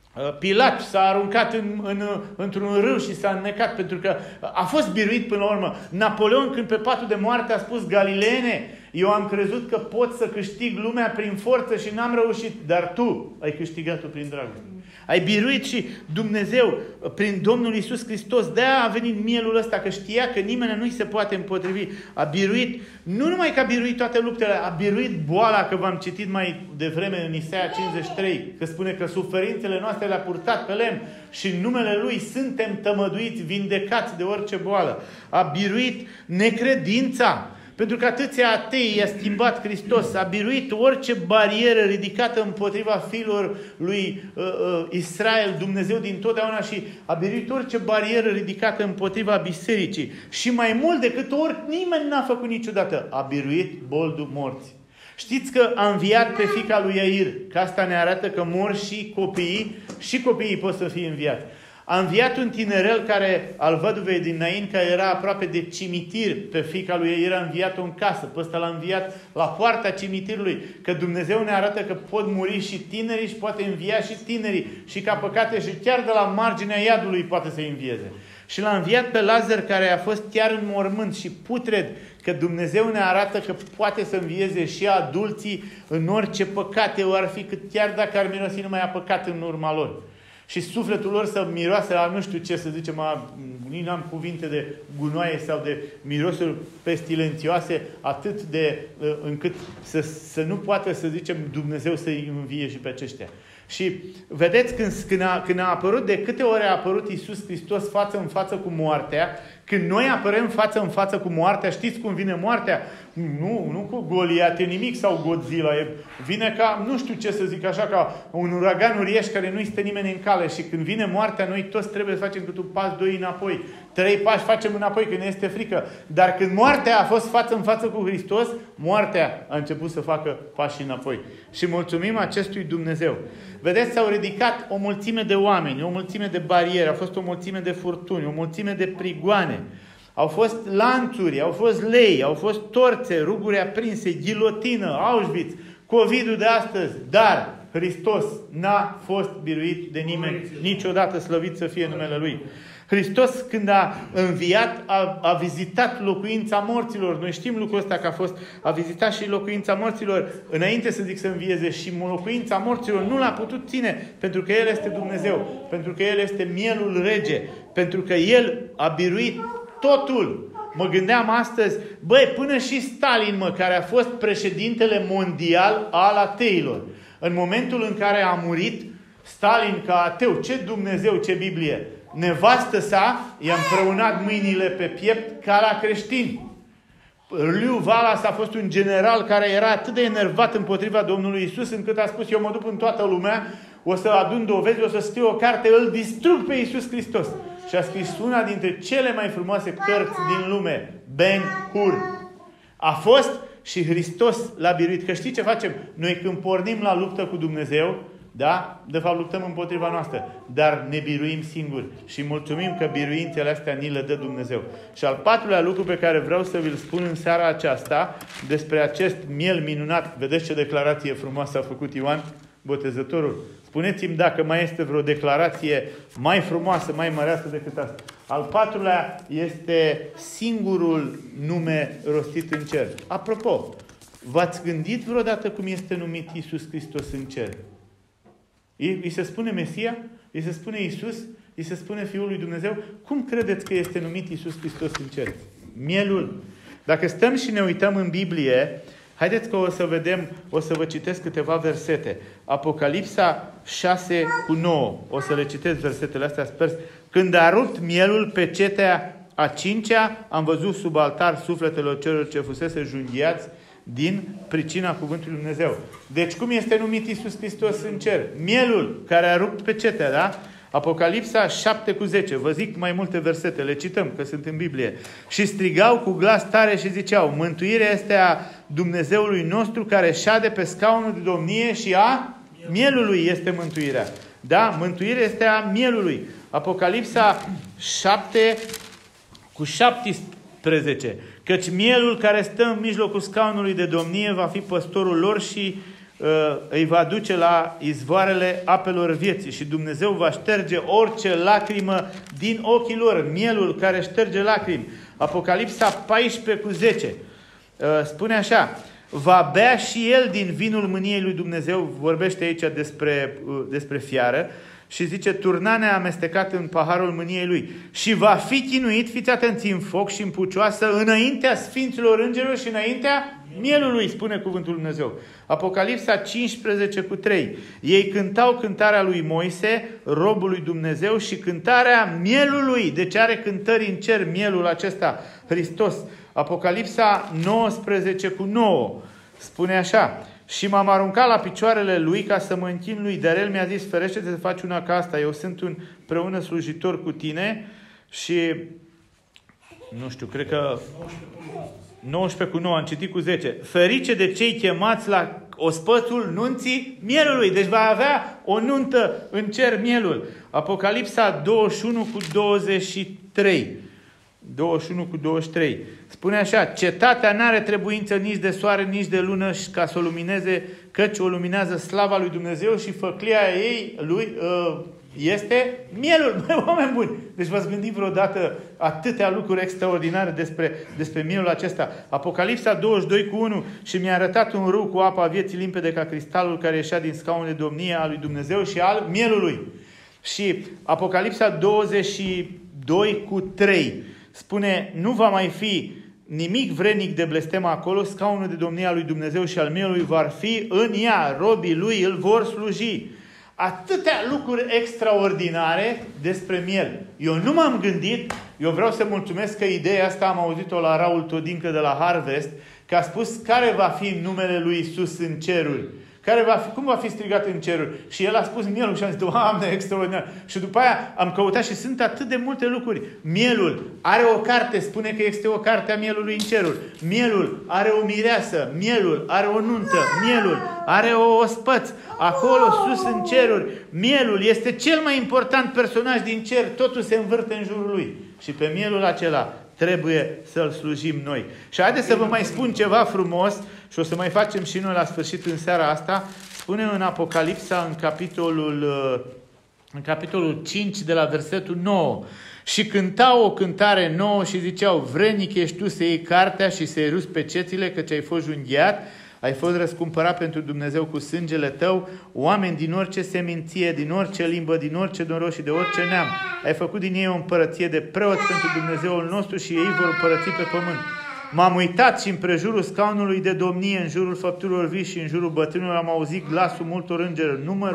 Pilat s-a aruncat în, în, într-un râu și s-a înnecat pentru că a fost biruit până la urmă. Napoleon, când pe patul de moarte a spus: Galileene, eu am crezut că pot să câștig lumea prin forță și n-am reușit, dar tu ai câștigat-o prin dragoste. Ai biruit și Dumnezeu prin Domnul Iisus Hristos. De-aia a venit mielul ăsta, că știa că nimeni nu-i se poate împotrivi. A biruit, nu numai că a biruit toate luptele, a biruit boala, că v-am citit mai devreme în Isaia cincizeci și trei, că spune că suferințele noastre le-a purtat pe lemn și în numele Lui suntem tămăduiți, vindecați de orice boală. A biruit necredința. Pentru că atâția atei i-a schimbat Hristos, a biruit orice barieră ridicată împotriva fiilor lui uh, uh, Israel, Dumnezeu din totdeauna, și a biruit orice barieră ridicată împotriva bisericii. Și mai mult decât ori nimeni n-a făcut niciodată, a biruit boldul morții. Știți că a înviat pe fiica lui Iair, că asta ne arată că mor și copiii, și copiii pot să fie înviați. A înviat un tinerel care, al văduvei din Nain, care era aproape de cimitir, pe fiica lui Iair, a înviat-o în casă. Pe ăsta l-a înviat la poarta cimitirului. Că Dumnezeu ne arată că pot muri și tinerii și poate învia și tinerii. Și ca păcate și chiar de la marginea iadului poate să-i învieze. Și l-a înviat pe Lazar, care a fost chiar în mormânt și putred, că Dumnezeu ne arată că poate să învieze și adulții în orice păcate o ar fi, cât chiar dacă ar mirosi numai a păcat în urma lor. Și sufletul lor să miroase la nu știu ce, să zicem, nici n-am cuvinte de gunoaie sau de mirosuri pestilențioase, atât de încât să, să nu poată, să zicem, Dumnezeu să-i învie și pe aceștia. Și vedeți când, când, a, când a apărut, de câte ori a apărut Iisus Hristos față în față cu moartea, când noi apărăm față în față cu moartea, știți cum vine moartea? Nu, nu cu Goliat, e nimic, sau Godzilla. E, vine ca, nu știu ce să zic, așa ca un uragan uriaș care nu-i stă nimeni în cale. Și când vine moartea, noi toți trebuie să facem cât un pas, doi înapoi. Trei pași facem înapoi, că ne este frică. Dar când moartea a fost față în față cu Hristos, moartea a început să facă pași înapoi. Și mulțumim acestui Dumnezeu. Vedeți, s-au ridicat o mulțime de oameni, o mulțime de bariere, a fost o mulțime de furtuni, o mulțime de prigoane. Au fost lanțuri, au fost lei, au fost torțe, ruguri aprinse, ghilotină, Auschwitz, COVID-ul de astăzi. Dar Hristos n-a fost biruit de nimeni niciodată, slăvit să fie numele Lui. Hristos, când a înviat, a, a vizitat locuința morților. Noi știm lucrul ăsta, că a fost, a vizitat și locuința morților înainte să zic să învieze, și locuința morților nu l-a putut ține, pentru că El este Dumnezeu, pentru că El este mielul rege, pentru că El a biruit totul. Mă gândeam astăzi, băi, până și Stalin, mă, care a fost președintele mondial al ateilor, în momentul în care a murit Stalin ca ateu, ce Dumnezeu, ce Biblie, nevastă sa i-a împreunat mâinile pe piept ca la creștini. Liu Valas a fost un general care era atât de enervat împotriva Domnului Isus, încât a spus, eu mă duc în toată lumea, o să adun dovezi, o să scriu o carte, îl distrug pe Iisus Hristos. Și a scris una dintre cele mai frumoase cărți din lume, Ben-Hur. A fost și Hristos l-a biruit. Că știi ce facem? Noi când pornim la luptă cu Dumnezeu, da? De fapt luptăm împotriva noastră, dar ne biruim singuri și mulțumim că biruințele astea ni le dă Dumnezeu. Și al patrulea lucru pe care vreau să vi-l spun în seara aceasta despre acest miel minunat. Vedeți ce declarație frumoasă a făcut Ioan Botezătorul? Spuneți-mi dacă mai este vreo declarație mai frumoasă, mai măreasă decât asta. Al patrulea este singurul nume rostit în cer. Apropo, v-ați gândit vreodată cum este numit Iisus Hristos în cer? Îi se spune Mesia? Îi se spune Iisus? Îi se spune Fiul lui Dumnezeu? Cum credeți că este numit Iisus Hristos în cer? Mielul. Dacă stăm și ne uităm în Biblie, haideți că o să vedem, o să vă citesc câteva versete. Apocalipsa șase cu nouă. O să le citesc versetele astea, sper. Când a rupt mielul pe cetea a cincea, am văzut sub altar sufletelor celor ce fusese junghiați din pricina cuvântului Dumnezeu. Deci cum este numit Iisus Hristos în cer? Mielul care a rupt pe cetea, da? Apocalipsa șapte cu zece. Vă zic mai multe versete, le cităm, că sunt în Biblie. Și strigau cu glas tare și ziceau, mântuirea este a Dumnezeului nostru care șade pe scaunul de domnie și a mielului este mântuirea. Da? Mântuirea este a mielului. Apocalipsa șapte cu șaptesprezece. Căci mielul care stă în mijlocul scaunului de domnie va fi păstorul lor și uh, îi va duce la izvoarele apelor vieții. Și Dumnezeu va șterge orice lacrimă din ochii lor. Mielul care șterge lacrimi. Apocalipsa paisprezece cu zece. Uh, spune așa. Va bea și el din vinul mâniei lui Dumnezeu. Vorbește aici despre, uh, despre fiară. Și zice, turnarea amestecată în paharul mâniei lui. Și va fi chinuit, fiți atenți, în foc și în pucioasă, înaintea sfinților îngerilor și înaintea mielului, spune cuvântul lui Dumnezeu. Apocalipsa cincisprezece cu trei. Ei cântau cântarea lui Moise, robul lui Dumnezeu, și cântarea mielului. Deci are cântări în cer mielul acesta, Hristos. Apocalipsa nouăsprezece cu nouă. Spune așa. Și m-am aruncat la picioarele lui ca să mă închin lui. Dar el mi-a zis, ferește-te să faci una ca asta. Eu sunt un împreună slujitor cu tine și, nu știu, cred că nouăsprezece cu nouă, am citit cu zece. Ferice de cei chemați la ospățul nunții mielului. Deci va avea o nuntă în cer mielul. Apocalipsa douăzeci și unu cu douăzeci și trei. douăzeci și unu cu douăzeci și trei. Spune așa, cetatea n-are trebuință nici de soare, nici de lună ca să o lumineze, căci o luminează slava lui Dumnezeu și făclia ei lui uh, este mielul. Băi, oameni buni! Deci v-ați gândit vreodată atâtea lucruri extraordinare despre, despre mielul acesta. Apocalipsa douăzeci și doi cu unu. Și mi-a arătat un râu cu apa vieții limpede ca cristalul care ieșea din scaunul de domnie al lui Dumnezeu și al mielului. Și Apocalipsa douăzeci și doi cu trei. Spune, nu va mai fi nimic vrednic de blestem acolo, scaunul de domnie al lui Dumnezeu și al mielului vor fi în ea, robii lui îl vor sluji. atâtea lucruri extraordinare despre miel. Eu nu m-am gândit, eu vreau să mulțumesc că ideea asta am auzit-o la Raul Todincă de la Harvest, că a spus care va fi numele lui Iisus în ceruri. Care va fi, cum va fi strigat în ceruri? Și el a spus mielul și am zis, Doamne, extraordinar. Și după aia am căutat și sunt atât de multe lucruri. Mielul are o carte, spune că este o carte a mielului în ceruri. Mielul are o mireasă, mielul are o nuntă, mielul are o ospăț. Acolo sus în ceruri, mielul este cel mai important personaj din cer, totul se învârte în jurul lui. Și pe mielul acela trebuie să-l slujim noi. Și haideți să vă mai spun ceva frumos și o să mai facem și noi la sfârșit în seara asta. Spune în Apocalipsa, în capitolul, în capitolul cinci, de la versetul nouă. Și cântau o cântare nouă și ziceau, vrednic ești tu să iei cartea și să-i ruzi pecețile, căci ai fost junghiat, ai fost răscumpărat pentru Dumnezeu cu sângele tău, oameni din orice seminție, din orice limbă, din orice noroc și de orice neam. Ai făcut din ei o împărăție de preoți pentru Dumnezeul nostru și ei vor împărăți pe pământ. M-am uitat și în prejurul scaunului de domnie, în jurul făpturilor vii și în jurul bătrânilor am auzit glasul multor îngeri. Numărul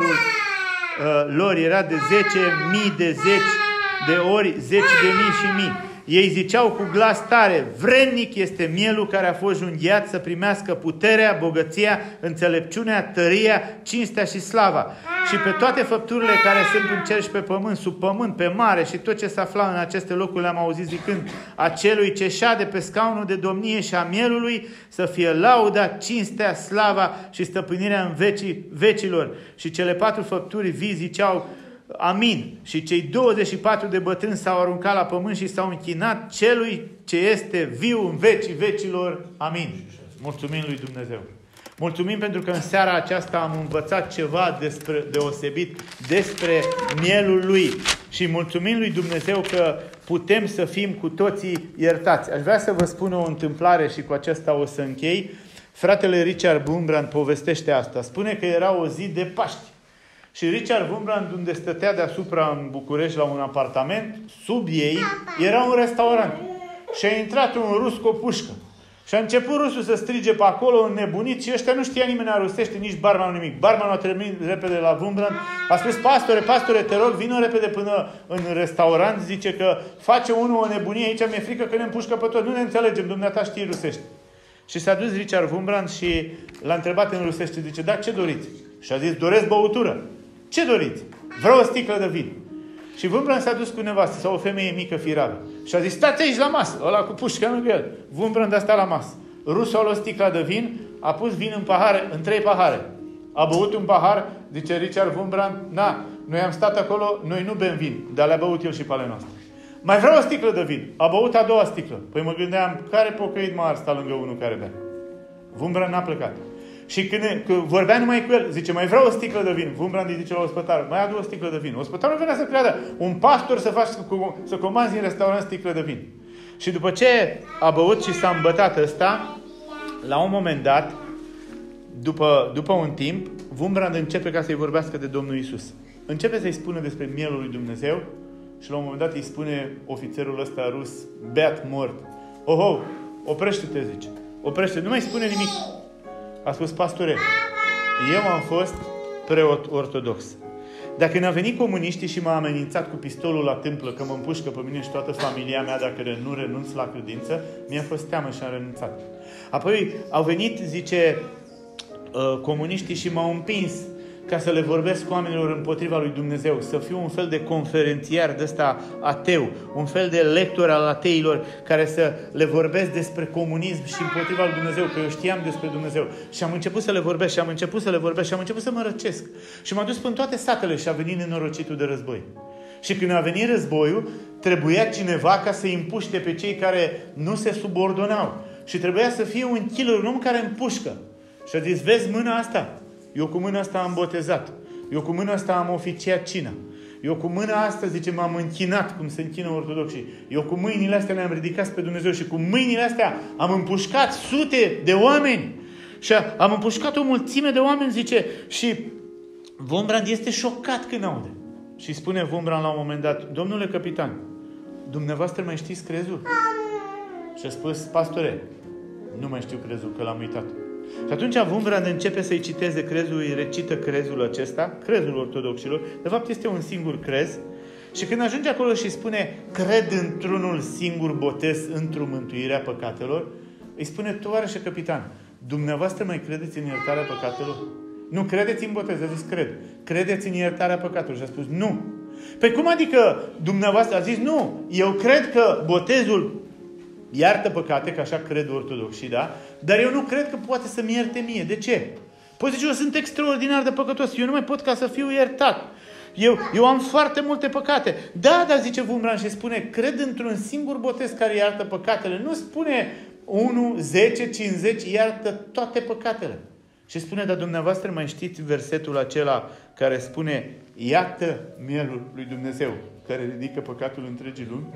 uh, lor era de zece mii de zeci de ori zeci de mii și mii. Ei ziceau cu glas tare, vrednic este mielul care a fost junghiat să primească puterea, bogăția, înțelepciunea, tăria, cinstea și slava. Și pe toate făpturile care sunt în cer și pe pământ, sub pământ, pe mare și tot ce se afla în aceste locuri le-am auzit zicând, acelui ce șade pe scaunul de domnie și a mielului să fie lauda, cinstea, slava și stăpânirea în vecii vecilor. Și cele patru făpturi vii ziceau, amin. Și cei douăzeci și patru de bătrâni s-au aruncat la pământ și s-au închinat celui ce este viu în vecii vecilor. Amin. Mulțumim lui Dumnezeu. Mulțumim pentru că în seara aceasta am învățat ceva despre, deosebit despre mielul lui. Și mulțumim lui Dumnezeu că putem să fim cu toții iertați. Aș vrea să vă spun o întâmplare și cu aceasta o să închei. Fratele Richard Wurmbrand povestește asta. Spune că era o zi de Paști. Și Richard Wurmbrand, unde stătea deasupra în București la un apartament, sub ei era un restaurant. Și a intrat un rus cu o pușcă. Și a început rusul să strige pe acolo, înnebunit, și ăștia nu știa nimeni a rusește, nici barmanul nimic. Barmanul a trimis repede la Wurmbrand, a spus, pastore, pastore, te rog, vină repede până în restaurant, zice că face unul o nebunie aici, mi-e frică că ne împușcă pe tot, nu ne înțelegem, dumneata știi rusești. Și s-a dus Richard Wurmbrand și l-a întrebat în rusește, zice, da, ce doriți? Și a zis, doresc băutură. Ce doriți? Vreau o sticlă de vin. Și Wurmbrand s-a dus cu nevastă sau o femeie mică firavă. Și a zis, stați aici la masă. Ăla cu pușca lângă el. Wurmbrand a stat la masă. Rusul a luat sticla de vin, a pus vin în pahare, în trei pahare. A băut un pahar, zice Richard Wurmbrand, na, noi am stat acolo, noi nu bem vin, dar le-a băut el și pe ale noastre. Mai vreau o sticlă de vin. A băut a doua sticlă. Păi mă gândeam, care pocăit mă ar sta lângă unul care bea? Wurmbrand n-a plecat. Și când, când vorbea numai cu el, zice, mai vreau o sticlă de vin. Wurmbrand îi zice la ospătar, mai adu o sticlă de vin. Ospătarul venea să creadă, un pastor să faci, să comanzi în restaurant sticlă de vin. Și după ce a băut și s-a îmbătat ăsta, la un moment dat, după, după un timp, Wurmbrand începe ca să-i vorbească de Domnul Iisus. Începe să-i spună despre mielul lui Dumnezeu și la un moment dat îi spune ofițerul ăsta rus, beat mort, oh, oh, oprește-te, zice. Oprește, nu mai spune nimic. A spus, pastore, eu am fost preot ortodox. Dacă când au venit comuniștii și m-a amenințat cu pistolul la tâmplă că mă împușcă pe mine și toată familia mea dacă nu renunț la credință, mi-a fost teamă și am renunțat. Apoi au venit, zice, comuniștii și m-au împins ca să le vorbesc cu oamenilor împotriva lui Dumnezeu, să fiu un fel de conferențiar de ăsta ateu, un fel de lector al ateilor care să le vorbesc despre comunism și împotriva lui Dumnezeu, că eu știam despre Dumnezeu. Și am început să le vorbesc și am început să le vorbesc și am început să mă răcesc. Și m-am dus până toate satele și a venit nenorocitul de război. Și când a venit războiul, trebuia cineva ca să îi împuște pe cei care nu se subordonau. Și trebuia să fie un killer, un om care împușcă. Și a zis, vezi mâna asta? Eu cu mâna asta am botezat. Eu cu mâna asta am oficiat cina. Eu cu mâna asta, zice, m-am închinat cum se închină ortodoxii. Eu cu mâinile astea le-am ridicat pe Dumnezeu și cu mâinile astea am împușcat sute de oameni. Și am împușcat o mulțime de oameni, zice, și Wurmbrand este șocat când aude. Și spune Wurmbrand la un moment dat, domnule capitan, dumneavoastră mai știți crezul? Și a spus, pastore, nu mai știu crezul, că l-am uitat. Și atunci Wurmbrand începe să-i citeze crezul, îi recită crezul acesta, crezul ortodoxilor. De fapt este un singur crez. Și când ajunge acolo și spune, cred într-unul singur botez într-o mântuirea păcatelor, îi spune, tovarășe capitan, dumneavoastră mai credeți în iertarea păcatelor? Nu credeți în botez? A zis, cred. Credeți în iertarea păcatelor? Și a spus, nu. Păi cum adică dumneavoastră? A zis, nu. Eu cred că botezul iartă păcate, că așa cred ortodoxii, da? Dar eu nu cred că poate să-mi ierte mie. De ce? Păi zice, eu sunt extraordinar de păcătos. Eu nu mai pot ca să fiu iertat. Eu, eu am foarte multe păcate. Da, dar zice Wurmbrand și spune, cred într-un singur botez care iartă păcatele. Nu spune unu, zece, cincizeci, iartă toate păcatele. Și spune, dar dumneavoastră mai știți versetul acela care spune, iată mielul lui Dumnezeu, care ridică păcatul întregii lumi?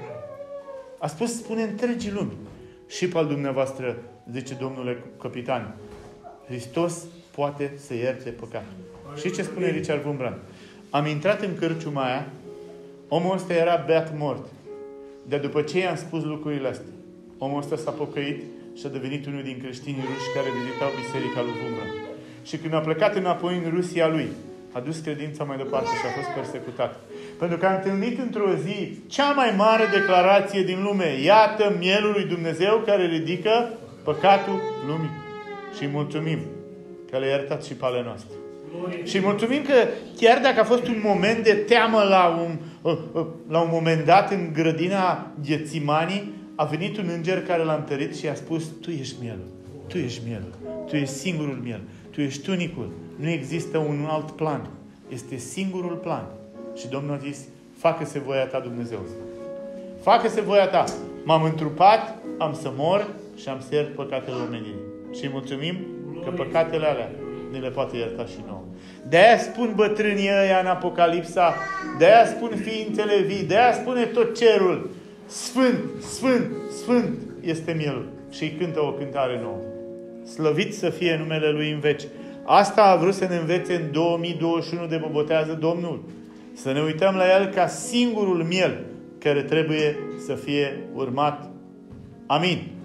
A spus, spune întregii lumi. Și pe al dumneavoastră, zice domnule capitan, Hristos poate să ierte păcatul. Și ce spune Richard Wurmbrand? Am intrat în cârciuma aia, omul ăsta era beat mort. Dar după ce i-am spus lucrurile astea, omul ăsta s-a pocăit și a devenit unul din creștinii ruși care vizitau biserica lui Wurmbrand. Și când a plecat înapoi în Rusia lui, a dus credința mai departe și a fost persecutat. Pentru că a întâlnit într-o zi cea mai mare declarație din lume. Iată mielul lui Dumnezeu care ridică păcatul lumii. Și îi mulțumim că le-a iertat și pe ale noastre. Și îi mulțumim că chiar dacă a fost un moment de teamă la un, la un moment dat în grădina Ghețimanii, a venit un înger care l-a întărit și a spus, tu ești mielul, tu ești mielul, tu ești singurul miel, tu ești unicul, nu există un alt plan, este singurul plan. Și Domnul a zis, facă-se voia ta, Dumnezeu. Facă-se voia ta. M-am întrupat, am să mor și am să iert păcatele omenii. Și îi mulțumim că păcatele alea ne le poate ierta și nouă. De-aia spun bătrânii ăia în Apocalipsa, de-aia spun ființele vii, de-aia spune tot cerul, Sfânt, Sfânt, Sfânt este mielul. Și îi cântă o cântare nouă. Slăvit să fie numele Lui în veci. Asta a vrut să ne învețe în două mii douăzeci și unu de botează Domnul. Să ne uităm la El ca singurul miel care trebuie să fie urmat. Amin.